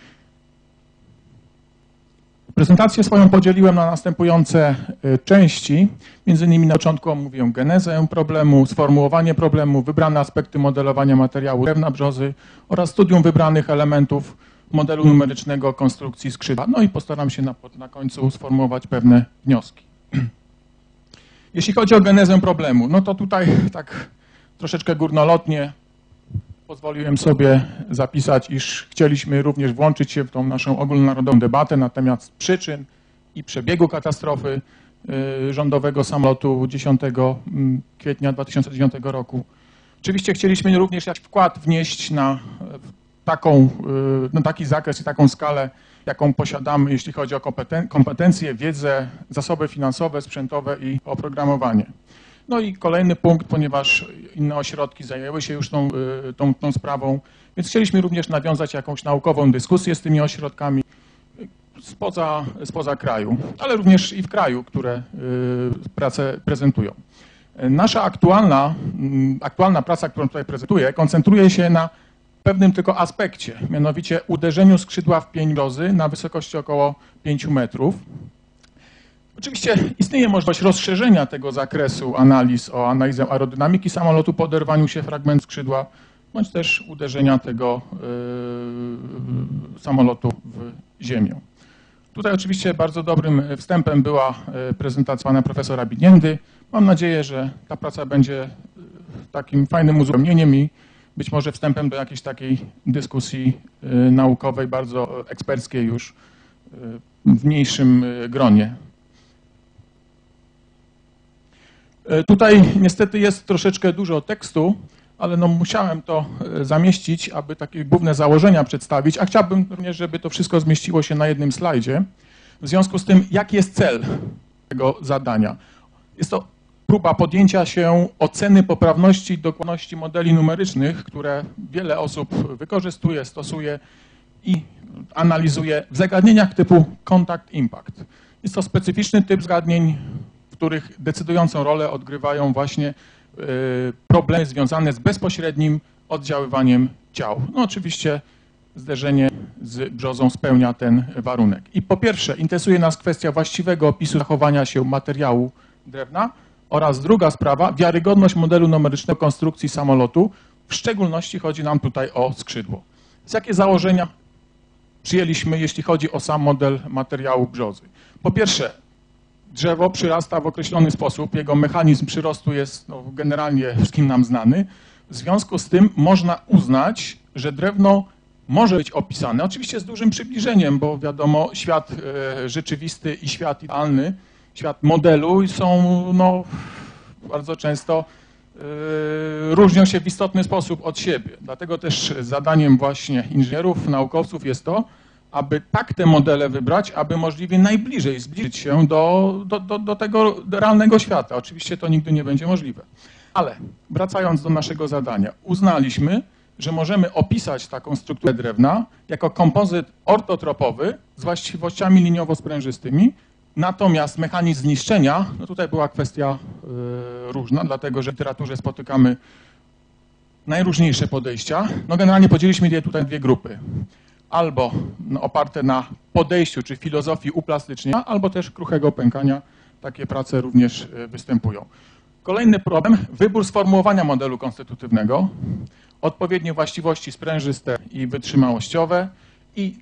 Prezentację swoją podzieliłem na następujące części. Między innymi na początku omówię genezę problemu, sformułowanie problemu, wybrane aspekty modelowania materiału drewna brzozy oraz studium wybranych elementów modelu numerycznego konstrukcji skrzydła. No i postaram się na końcu sformułować pewne wnioski. Jeśli chodzi o genezę problemu, no to tutaj tak troszeczkę górnolotnie pozwoliłem sobie zapisać, iż chcieliśmy również włączyć się w tą naszą ogólnonarodową debatę na temat przyczyn i przebiegu katastrofy rządowego samolotu 10 kwietnia 2009 roku. Oczywiście chcieliśmy również jakiś wkład wnieść na taki zakres i taką skalę, jaką posiadamy, jeśli chodzi o kompetencje, wiedzę, zasoby finansowe, sprzętowe i oprogramowanie. No i kolejny punkt, ponieważ inne ośrodki zajęły się już tą sprawą, więc chcieliśmy również nawiązać jakąś naukową dyskusję z tymi ośrodkami spoza kraju, ale również i w kraju, które pracę prezentują. Nasza aktualna praca, którą tutaj prezentuję, koncentruje się na pewnym tylko aspekcie, mianowicie uderzeniu skrzydła w pień brzozy na wysokości około 5 metrów. Oczywiście istnieje możliwość rozszerzenia tego zakresu analiz o analizę aerodynamiki samolotu po oderwaniu się fragmentu skrzydła, bądź też uderzenia tego samolotu w ziemię. Tutaj oczywiście bardzo dobrym wstępem była prezentacja pana profesora Biniendy. Mam nadzieję, że ta praca będzie takim fajnym uzupełnieniem i być może wstępem do jakiejś takiej dyskusji naukowej, bardzo eksperckiej już w mniejszym gronie. Tutaj niestety jest troszeczkę dużo tekstu, ale no musiałem to zamieścić, aby takie główne założenia przedstawić, a chciałbym również, żeby to wszystko zmieściło się na jednym slajdzie. W związku z tym, jaki jest cel tego zadania? Jest to próba podjęcia się oceny poprawności i dokładności modeli numerycznych, które wiele osób wykorzystuje, stosuje i analizuje w zagadnieniach typu Contact Impact. Jest to specyficzny typ zagadnień, w których decydującą rolę odgrywają właśnie problemy związane z bezpośrednim oddziaływaniem ciał. No oczywiście zderzenie z brzozą spełnia ten warunek. I po pierwsze interesuje nas kwestia właściwego opisu zachowania się materiału drewna oraz druga sprawa, wiarygodność modelu numerycznego konstrukcji samolotu. W szczególności chodzi nam tutaj o skrzydło. Z jakie założenia przyjęliśmy, jeśli chodzi o sam model materiału brzozy? Po pierwsze, drzewo przyrasta w określony sposób, jego mechanizm przyrostu jest generalnie wszystkim nam znany. W związku z tym można uznać, że drewno może być opisane, oczywiście z dużym przybliżeniem, bo wiadomo, świat rzeczywisty i świat idealny, świat modelu są bardzo często różnią się w istotny sposób od siebie. Dlatego też zadaniem właśnie inżynierów, naukowców jest to, aby tak te modele wybrać, aby możliwie najbliżej zbliżyć się do tego realnego świata. Oczywiście to nigdy nie będzie możliwe. Ale wracając do naszego zadania, uznaliśmy, że możemy opisać taką strukturę drewna jako kompozyt ortotropowy z właściwościami liniowo-sprężystymi, natomiast mechanizm zniszczenia, no tutaj była kwestia różna, dlatego że w literaturze spotykamy najróżniejsze podejścia. No generalnie podzieliliśmy je tutaj na dwie grupy. Albo oparte na podejściu czy filozofii uplastycznienia, albo też kruchego pękania. Takie prace również występują. Kolejny problem, wybór sformułowania modelu konstytutywnego, odpowiednie właściwości sprężyste i wytrzymałościowe i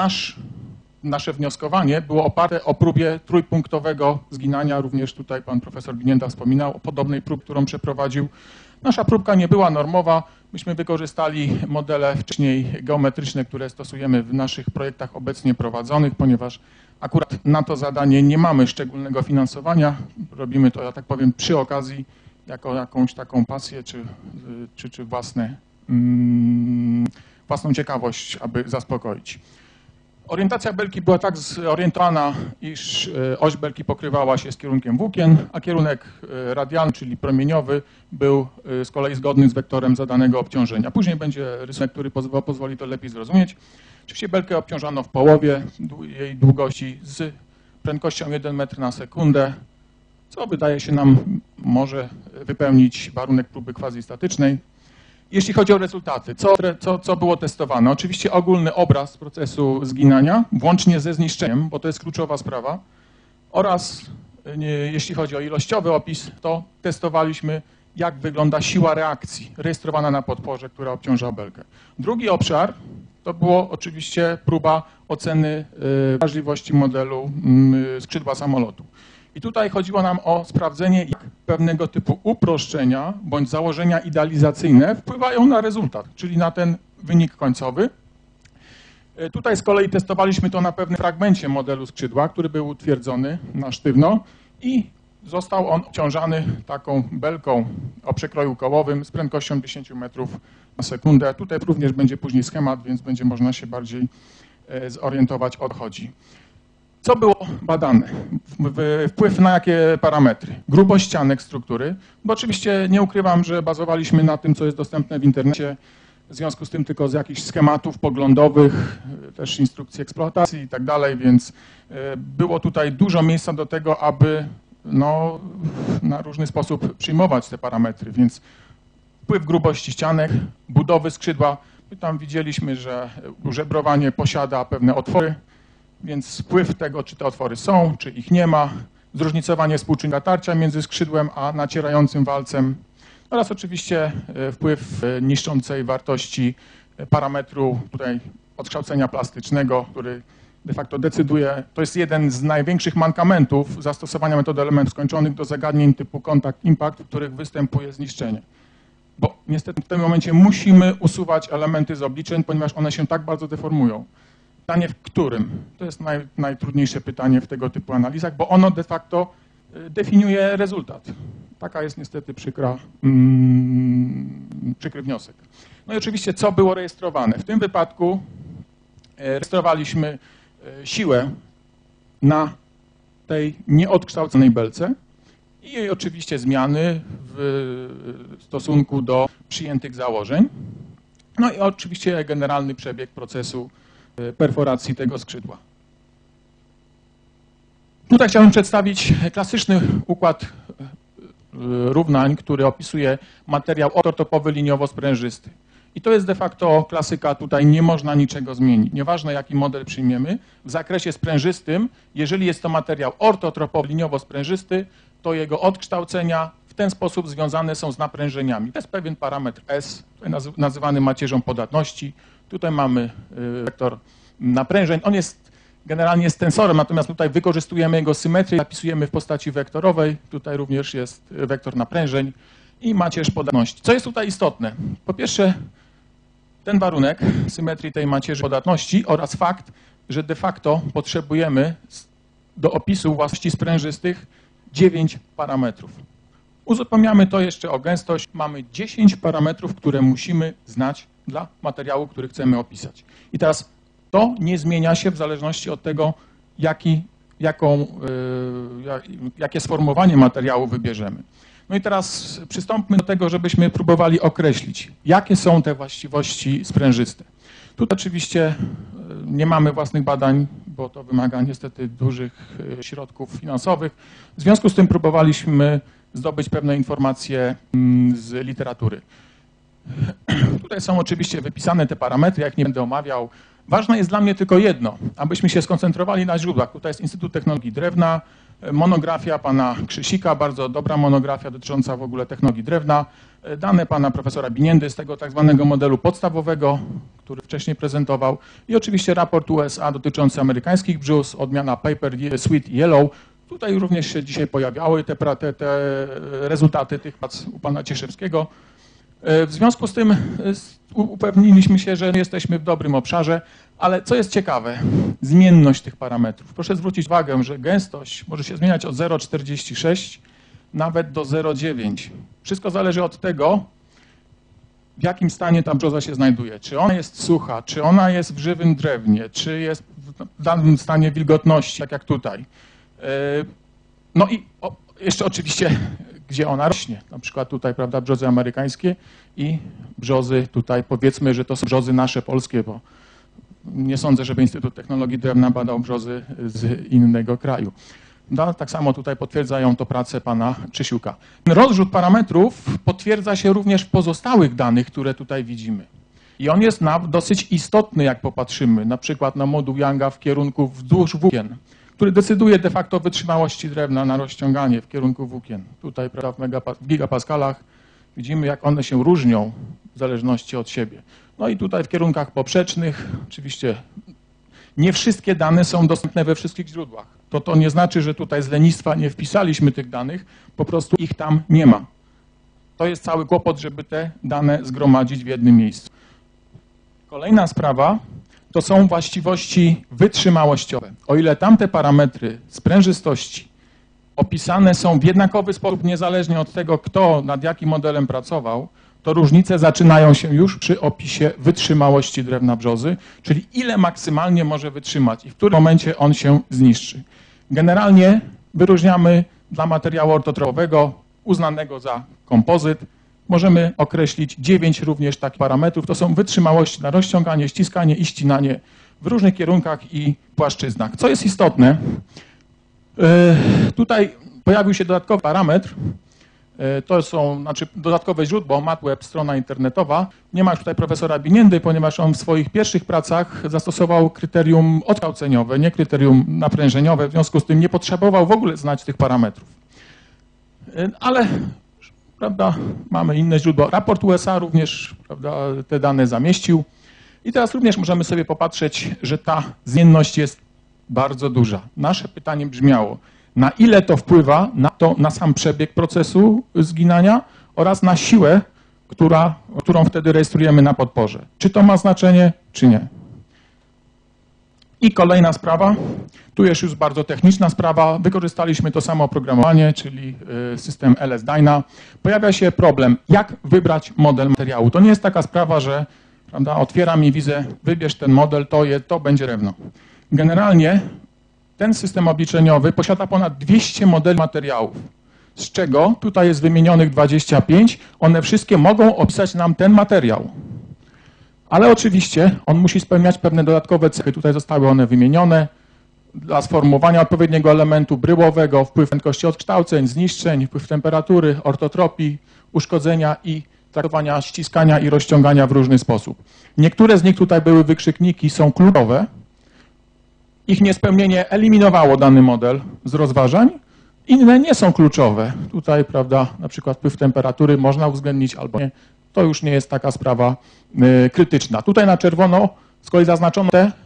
nasze wnioskowanie było oparte o próbie trójpunktowego zginania. Również tutaj pan profesor Binienda wspominał o podobnej próbie, którą przeprowadził. Nasza próbka nie była normowa. Myśmy wykorzystali modele wcześniej geometryczne, które stosujemy w naszych projektach obecnie prowadzonych, ponieważ akurat na to zadanie nie mamy szczególnego finansowania. Robimy to, ja tak powiem, przy okazji, jako jakąś taką pasję czy własną ciekawość, aby zaspokoić. Orientacja belki była tak zorientowana, iż oś belki pokrywała się z kierunkiem włókien, a kierunek radialny, czyli promieniowy, był z kolei zgodny z wektorem zadanego obciążenia. Później będzie rysunek, który pozwoli to lepiej zrozumieć. Oczywiście belkę obciążano w połowie jej długości z prędkością 1 metr na sekundę, co wydaje się nam może wypełnić warunek próby quasi-statycznej. Jeśli chodzi o rezultaty, co było testowane? Oczywiście ogólny obraz procesu zginania, włącznie ze zniszczeniem, bo to jest kluczowa sprawa, oraz jeśli chodzi o ilościowy opis, to testowaliśmy, jak wygląda siła reakcji rejestrowana na podporze, która obciąża belkę. Drugi obszar to było oczywiście próba oceny wrażliwości modelu skrzydła samolotu. I tutaj chodziło nam o sprawdzenie, jak pewnego typu uproszczenia bądź założenia idealizacyjne wpływają na rezultat, czyli na ten wynik końcowy. Tutaj z kolei testowaliśmy to na pewnym fragmencie modelu skrzydła, który był utwierdzony na sztywno i został on obciążany taką belką o przekroju kołowym z prędkością 10 metrów na sekundę. Tutaj również będzie później schemat, więc będzie można się bardziej zorientować, o co chodzi. Co było badane? Wpływ na jakie parametry? Grubość ścianek struktury, bo oczywiście nie ukrywam, że bazowaliśmy na tym, co jest dostępne w internecie, w związku z tym tylko z jakichś schematów poglądowych, też instrukcji eksploatacji i tak dalej, więc było tutaj dużo miejsca do tego, aby na różny sposób przyjmować te parametry, więc wpływ grubości ścianek, budowy skrzydła, my tam widzieliśmy, że żebrowanie posiada pewne otwory, więc wpływ tego, czy te otwory są, czy ich nie ma, zróżnicowanie współczynnika tarcia między skrzydłem a nacierającym walcem oraz oczywiście wpływ niszczącej wartości parametru tutaj odkształcenia plastycznego, który de facto decyduje, to jest jeden z największych mankamentów zastosowania metody elementów skończonych do zagadnień typu Contact Impact, w których występuje zniszczenie. bo niestety w tym momencie musimy usuwać elementy z obliczeń, ponieważ one się tak bardzo deformują. Pytanie w którym? To jest najtrudniejsze pytanie w tego typu analizach, bo ono de facto definiuje rezultat. Taka jest niestety przykry wniosek. No i oczywiście co było rejestrowane? W tym wypadku rejestrowaliśmy siłę na tej nieodkształconej belce i jej oczywiście zmiany w stosunku do przyjętych założeń. No i oczywiście generalny przebieg procesu perforacji tego skrzydła. Tutaj chciałbym przedstawić klasyczny układ równań, który opisuje materiał ortotopowy liniowo-sprężysty. I to jest de facto klasyka, tutaj nie można niczego zmienić. Nieważne jaki model przyjmiemy, w zakresie sprężystym, jeżeli jest to materiał ortotropowy liniowo-sprężysty, to jego odkształcenia w ten sposób związane są z naprężeniami. To jest pewien parametr S, nazywany macierzą podatności. Tutaj mamy wektor naprężeń. On jest generalnie jest tensorem, natomiast tutaj wykorzystujemy jego symetrię, zapisujemy w postaci wektorowej. Tutaj również jest wektor naprężeń i macierz podatności. Co jest tutaj istotne? Po pierwsze, ten warunek symetrii tej macierzy podatności oraz fakt, że de facto potrzebujemy do opisu własności sprężystych 9 parametrów. Uzupełniamy to jeszcze o gęstość. Mamy 10 parametrów, które musimy znać dla materiału, który chcemy opisać. I teraz to nie zmienia się w zależności od tego, jakie sformułowanie materiału wybierzemy. No i teraz przystąpmy do tego, żebyśmy próbowali określić, jakie są te właściwości sprężyste. Tutaj oczywiście nie mamy własnych badań, bo to wymaga niestety dużych środków finansowych. W związku z tym próbowaliśmy zdobyć pewne informacje z literatury. Tutaj są oczywiście wypisane te parametry, jak nie będę omawiał. Ważne jest dla mnie tylko jedno, abyśmy się skoncentrowali na źródłach. Tutaj jest Instytut Technologii Drewna, monografia pana Krzysika, bardzo dobra monografia dotycząca w ogóle technologii drewna, dane pana profesora Biniendy z tego tak zwanego modelu podstawowego, który wcześniej prezentował i oczywiście raport USA dotyczący amerykańskich brzus, odmiana Paper Sweet Yellow. Tutaj również się dzisiaj pojawiały te rezultaty tych prac u pana Cieszewskiego. W związku z tym upewniliśmy się, że jesteśmy w dobrym obszarze, ale co jest ciekawe, zmienność tych parametrów. Proszę zwrócić uwagę, że gęstość może się zmieniać od 0,46 nawet do 0,9. Wszystko zależy od tego, w jakim stanie ta brzoza się znajduje. Czy ona jest sucha, czy ona jest w żywym drewnie, czy jest w danym stanie wilgotności, tak jak tutaj. No i jeszcze oczywiście, gdzie ona rośnie. Na przykład tutaj, prawda, brzozy amerykańskie i brzozy tutaj, powiedzmy, że to są brzozy nasze polskie, bo nie sądzę, żeby Instytut Technologii Drewna badał brzozy z innego kraju. No, tak samo tutaj potwierdzają to prace pana Krzysiuka. Rozrzut parametrów potwierdza się również w pozostałych danych, które tutaj widzimy. I on jest dosyć istotny, jak popatrzymy, na przykład na moduł Younga w kierunku wzdłuż włókien, który decyduje de facto o wytrzymałości drewna na rozciąganie w kierunku włókien. Tutaj, prawda, w gigapaskalach widzimy, jak one się różnią w zależności od siebie. No i tutaj w kierunkach poprzecznych, oczywiście nie wszystkie dane są dostępne we wszystkich źródłach. To nie znaczy, że tutaj z lenistwa nie wpisaliśmy tych danych, po prostu ich tam nie ma. To jest cały kłopot, żeby te dane zgromadzić w jednym miejscu. Kolejna sprawa to są właściwości wytrzymałościowe. O ile tamte parametry sprężystości opisane są w jednakowy sposób, niezależnie od tego, kto nad jakim modelem pracował, to różnice zaczynają się już przy opisie wytrzymałości drewna brzozy, czyli ile maksymalnie może wytrzymać i w którym momencie on się zniszczy. Generalnie wyróżniamy dla materiału ortotropowego uznanego za kompozyt, możemy określić 9 również takich parametrów. To są wytrzymałości na rozciąganie, ściskanie i ścinanie w różnych kierunkach i płaszczyznach. Co jest istotne, tutaj pojawił się dodatkowy parametr. To są dodatkowe źródło, MatWeb, strona internetowa. Nie ma już tutaj profesora Biniendy, ponieważ on w swoich pierwszych pracach zastosował kryterium odkształceniowe, nie kryterium naprężeniowe. W związku z tym nie potrzebował w ogóle znać tych parametrów. Ale, prawda, mamy inne źródło. Raport USA również, prawda, te dane zamieścił. I teraz również możemy sobie popatrzeć, że ta zmienność jest bardzo duża. Nasze pytanie brzmiało, na ile to wpływa na sam przebieg procesu zginania oraz na siłę, którą wtedy rejestrujemy na podporze. Czy to ma znaczenie, czy nie. I kolejna sprawa, tu jest już bardzo techniczna sprawa, wykorzystaliśmy to samo oprogramowanie, czyli system LS-DYNA. Pojawia się problem, jak wybrać model materiału. To nie jest taka sprawa, że prawda, otwieram i widzę, wybierz ten model, to będzie drewno. Generalnie ten system obliczeniowy posiada ponad 200 modeli materiałów, z czego tutaj jest wymienionych 25, one wszystkie mogą opisać nam ten materiał. Ale oczywiście on musi spełniać pewne dodatkowe cechy. Tutaj zostały one wymienione. Dla sformułowania odpowiedniego elementu bryłowego, wpływ prędkości odkształceń, zniszczeń, wpływ temperatury, ortotropii, uszkodzenia i traktowania ściskania i rozciągania w różny sposób. Niektóre z nich tutaj były wykrzykniki, są kluczowe. Ich niespełnienie eliminowało dany model z rozważań. Inne nie są kluczowe. Tutaj, prawda, na przykład wpływ temperatury można uwzględnić albo nie. To już nie jest taka sprawa krytyczna. Tutaj na czerwono z kolei zaznaczono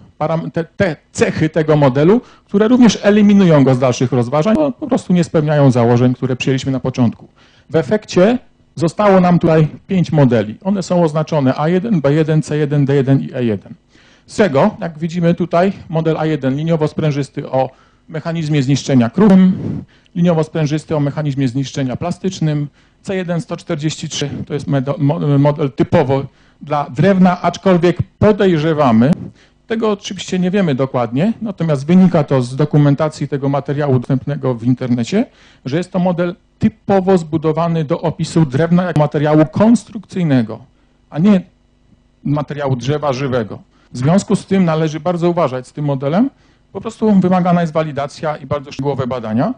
te cechy tego modelu, które również eliminują go z dalszych rozważań, bo po prostu nie spełniają założeń, które przyjęliśmy na początku. W efekcie zostało nam tutaj 5 modeli. One są oznaczone A1, B1, C1, D1 i E1. Z tego, jak widzimy tutaj, model A1 liniowo-sprężysty o mechanizmie zniszczenia kruchym, liniowo-sprężysty o mechanizmie zniszczenia plastycznym, C1 143 to jest model typowo dla drewna, aczkolwiek podejrzewamy, tego oczywiście nie wiemy dokładnie, natomiast wynika to z dokumentacji tego materiału dostępnego w internecie, że jest to model typowo zbudowany do opisu drewna jako materiału konstrukcyjnego, a nie materiału drzewa żywego. W związku z tym należy bardzo uważać z tym modelem, po prostu wymagana jest walidacja i bardzo szczegółowe badania.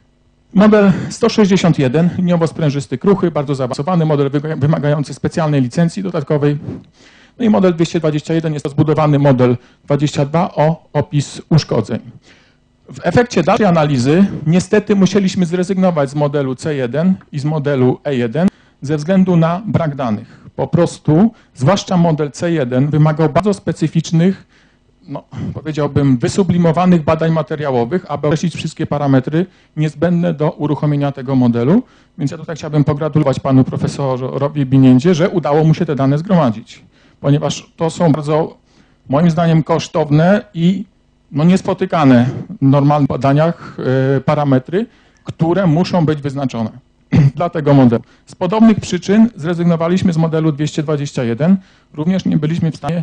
Model 161, liniowo-sprężysty kruchy, bardzo zaawansowany model wymagający specjalnej licencji dodatkowej. No i model 221 jest to zbudowany model 22 o opis uszkodzeń. W efekcie dalszej analizy niestety musieliśmy zrezygnować z modelu C1 i z modelu E1 ze względu na brak danych. Po prostu, zwłaszcza model C1 wymagał bardzo specyficznych, no, powiedziałbym, wysublimowanych badań materiałowych, aby określić wszystkie parametry niezbędne do uruchomienia tego modelu. Więc ja tutaj chciałbym pogratulować panu profesorowi Biniendzie, że udało mu się te dane zgromadzić, ponieważ to są bardzo, moim zdaniem, kosztowne i no, niespotykane w normalnych badaniach parametry, które muszą być wyznaczone dla tego modelu. Z podobnych przyczyn zrezygnowaliśmy z modelu 221. Również nie byliśmy w stanie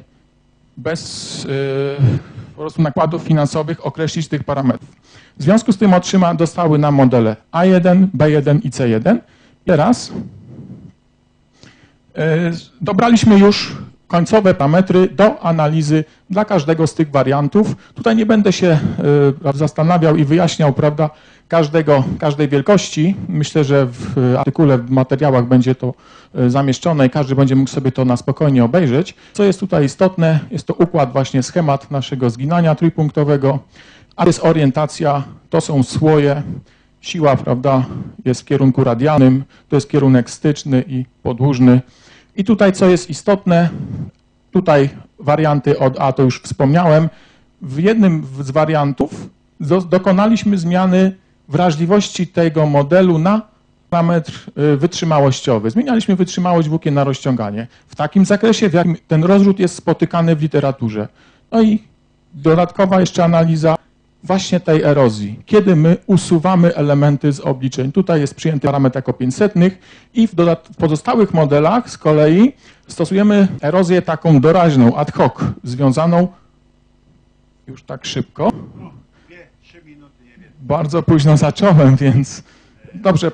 bez po prostu nakładów finansowych określić tych parametrów. W związku z tym dostały nam modele A1, B1 i C1. Teraz dobraliśmy już końcowe parametry do analizy dla każdego z tych wariantów. Tutaj nie będę się zastanawiał i wyjaśniał, prawda, każdej wielkości. Myślę, że w artykule, w materiałach będzie to zamieszczone i każdy będzie mógł sobie to na spokojnie obejrzeć. Co jest tutaj istotne, jest to układ, właśnie schemat naszego zginania trójpunktowego, a to jest orientacja, to są słoje, siła, prawda, jest w kierunku radialnym, to jest kierunek styczny i podłużny. I tutaj, co jest istotne, tutaj warianty od A, to już wspomniałem, w jednym z wariantów dokonaliśmy zmiany wrażliwości tego modelu na parametr wytrzymałościowy. Zmienialiśmy wytrzymałość włókien na rozciąganie w takim zakresie, w jakim ten rozrzut jest spotykany w literaturze. No i dodatkowa jeszcze analiza właśnie tej erozji, kiedy my usuwamy elementy z obliczeń. Tutaj jest przyjęty parametr jako 500 i w pozostałych modelach z kolei stosujemy erozję taką doraźną, ad hoc, związaną już tak szybko. 2-3 minuty, nie wiem. Bardzo późno zacząłem, więc dobrze.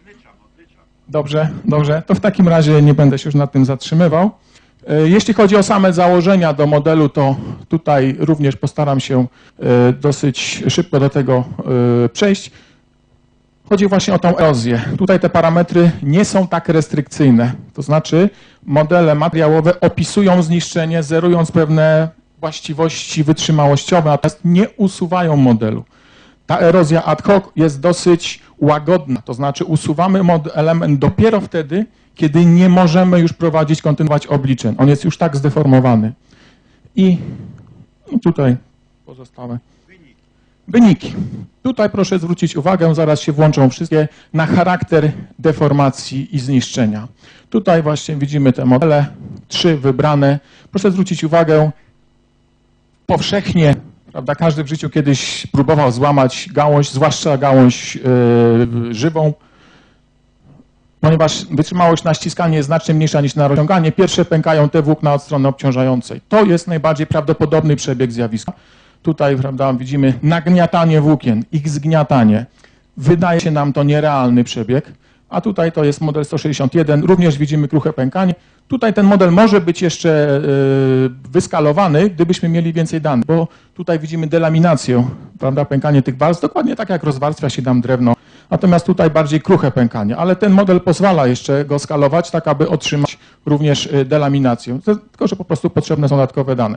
Dobrze. To w takim razie nie będę się już nad tym zatrzymywał. Jeśli chodzi o same założenia do modelu, to tutaj również postaram się dosyć szybko do tego przejść. Chodzi właśnie o tą erozję. Tutaj te parametry nie są tak restrykcyjne. To znaczy modele materiałowe opisują zniszczenie, zerując pewne właściwości wytrzymałościowe, natomiast nie usuwają modelu. Ta erozja ad hoc jest dosyć łagodna, to znaczy usuwamy element dopiero wtedy, kiedy nie możemy już kontynuować obliczeń. On jest już tak zdeformowany. I tutaj pozostałe. Wyniki. Tutaj proszę zwrócić uwagę, zaraz się włączą wszystkie, na charakter deformacji i zniszczenia. Tutaj właśnie widzimy te modele, 3 wybrane. Proszę zwrócić uwagę, powszechnie, prawda, każdy w życiu kiedyś próbował złamać gałąź, zwłaszcza gałąź żywą, ponieważ wytrzymałość na ściskanie jest znacznie mniejsza niż na rozciąganie. Pierwsze pękają te włókna od strony obciążającej. To jest najbardziej prawdopodobny przebieg zjawiska. Tutaj, prawda, widzimy nagniatanie włókien, ich zgniatanie. Wydaje się nam to nierealny przebieg, a tutaj to jest model 161, również widzimy kruche pękanie. Tutaj ten model może być jeszcze wyskalowany, gdybyśmy mieli więcej danych, bo tutaj widzimy delaminację, prawda, pękanie tych warstw, dokładnie tak jak rozwarstwia się tam drewno. Natomiast tutaj bardziej kruche pękanie, ale ten model pozwala jeszcze go skalować, tak aby otrzymać również delaminację, tylko że po prostu potrzebne są dodatkowe dane.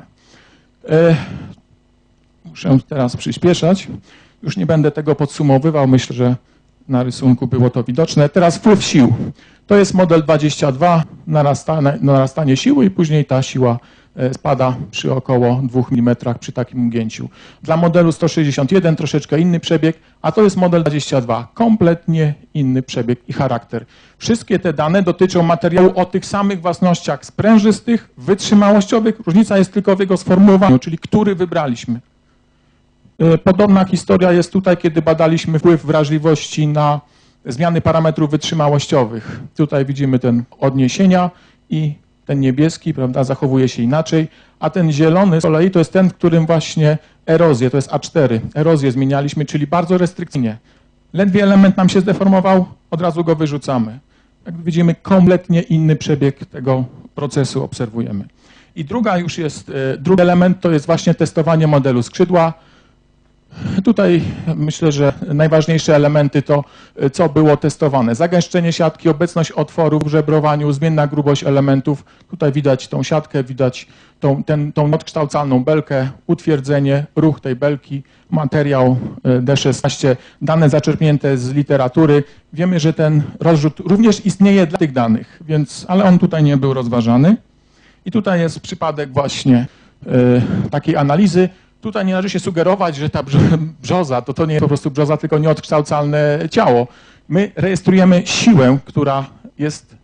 Muszę teraz przyspieszać. Już nie będę tego podsumowywał, myślę, że na rysunku było to widoczne. Teraz wpływ sił. To jest model 22, narastanie siły i później ta siła spada przy około 2 mm przy takim ugięciu. Dla modelu 161 troszeczkę inny przebieg, a to jest model 22, kompletnie inny przebieg i charakter. Wszystkie te dane dotyczą materiału o tych samych własnościach sprężystych, wytrzymałościowych. Różnica jest tylko w jego sformułowaniu, czyli który wybraliśmy. Podobna historia jest tutaj, kiedy badaliśmy wpływ wrażliwości na zmiany parametrów wytrzymałościowych. Tutaj widzimy ten odniesienia i ten niebieski, prawda, zachowuje się inaczej, a ten zielony z kolei to jest ten, w którym właśnie erozję, to jest A4, erozję zmienialiśmy, czyli bardzo restrykcyjnie. Ledwie element nam się zdeformował, od razu go wyrzucamy. Jak widzimy, kompletnie inny przebieg tego procesu obserwujemy. I drugi element to jest właśnie testowanie modelu skrzydła. Tutaj myślę, że najważniejsze elementy to, co było testowane. Zagęszczenie siatki, obecność otworów w żebrowaniu, zmienna grubość elementów. Tutaj widać tą siatkę, widać tą odkształcalną belkę, utwierdzenie, ruch tej belki, materiał D16, dane zaczerpnięte z literatury. Wiemy, że ten rozrzut również istnieje dla tych danych, ale on tutaj nie był rozważany. I tutaj jest przypadek właśnie takiej analizy. Tutaj nie należy się sugerować, że ta brzoza to nie jest po prostu brzoza, tylko nieodkształcalne ciało. My rejestrujemy siłę, która jest,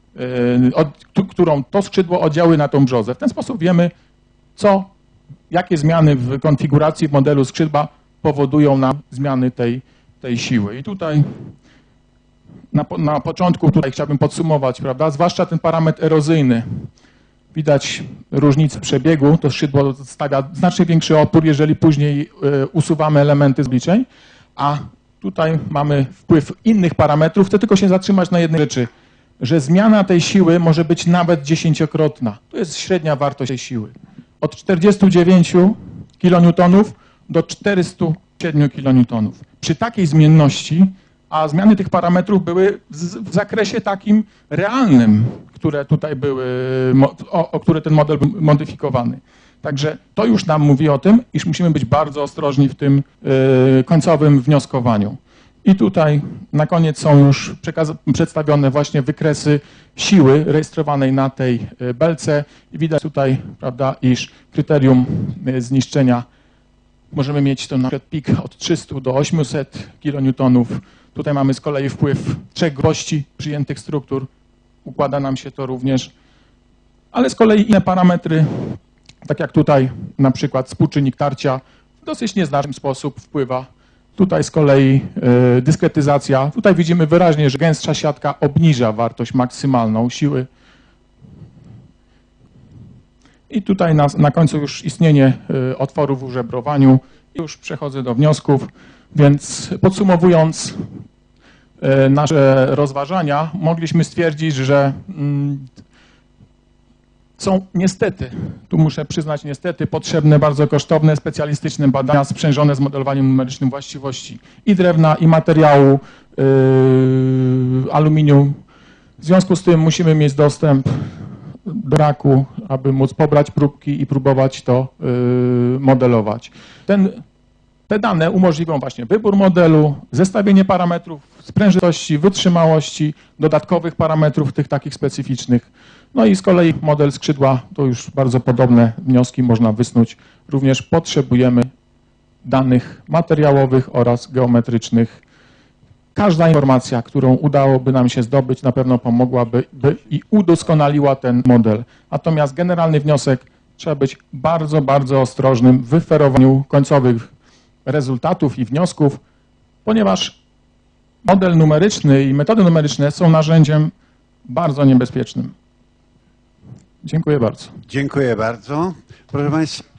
którą to skrzydło oddziałuje na tą brzozę. W ten sposób wiemy, jakie zmiany w konfiguracji w modelu skrzydła powodują nam zmiany tej siły. I tutaj na początku chciałbym podsumować, prawda, zwłaszcza ten parametr erozyjny. Widać różnicę przebiegu, to skrzydło stawia znacznie większy opór, jeżeli później usuwamy elementy z obliczeń, a tutaj mamy wpływ innych parametrów. Chcę tylko się zatrzymać na jednej rzeczy, że zmiana tej siły może być nawet 10-krotna. To jest średnia wartość tej siły. Od 49 kN do 407 kN. Przy takiej zmienności, a zmiany tych parametrów były w zakresie takim realnym, które tutaj były, o które ten model był modyfikowany. Także to już nam mówi o tym, iż musimy być bardzo ostrożni w tym końcowym wnioskowaniu. I tutaj na koniec są już przedstawione właśnie wykresy siły rejestrowanej na tej belce. I widać tutaj, prawda, iż kryterium zniszczenia możemy mieć to na przykład pik od 300 do 800 kN. Tutaj mamy z kolei wpływ 3 grubości przyjętych struktur. Układa nam się to również, ale z kolei inne parametry, tak jak tutaj na przykład współczynnik tarcia w dosyć nieznaczny sposób wpływa. Tutaj z kolei dyskretyzacja. Tutaj widzimy wyraźnie, że gęstsza siatka obniża wartość maksymalną siły. I tutaj na końcu już istnienie otworów w żebrowaniu. Już przechodzę do wniosków, więc podsumowując nasze rozważania, mogliśmy stwierdzić, że są niestety, tu muszę przyznać niestety, potrzebne bardzo kosztowne, specjalistyczne badania sprzężone z modelowaniem numerycznym właściwości i drewna, i materiału aluminium. W związku z tym musimy mieć dostęp do raku, aby móc pobrać próbki i próbować to modelować. Te dane umożliwią właśnie wybór modelu, zestawienie parametrów sprężystości, wytrzymałości, dodatkowych parametrów tych takich specyficznych. No i z kolei model skrzydła, to już bardzo podobne wnioski można wysnuć. Również potrzebujemy danych materiałowych oraz geometrycznych. Każda informacja, którą udałoby nam się zdobyć, na pewno pomogłaby i udoskonaliła ten model. Natomiast generalny wniosek, trzeba być bardzo, bardzo ostrożnym w wyferowaniu końcowych rezultatów i wniosków, ponieważ model numeryczny i metody numeryczne są narzędziem bardzo niebezpiecznym. Dziękuję bardzo. Dziękuję bardzo. Proszę Państwa,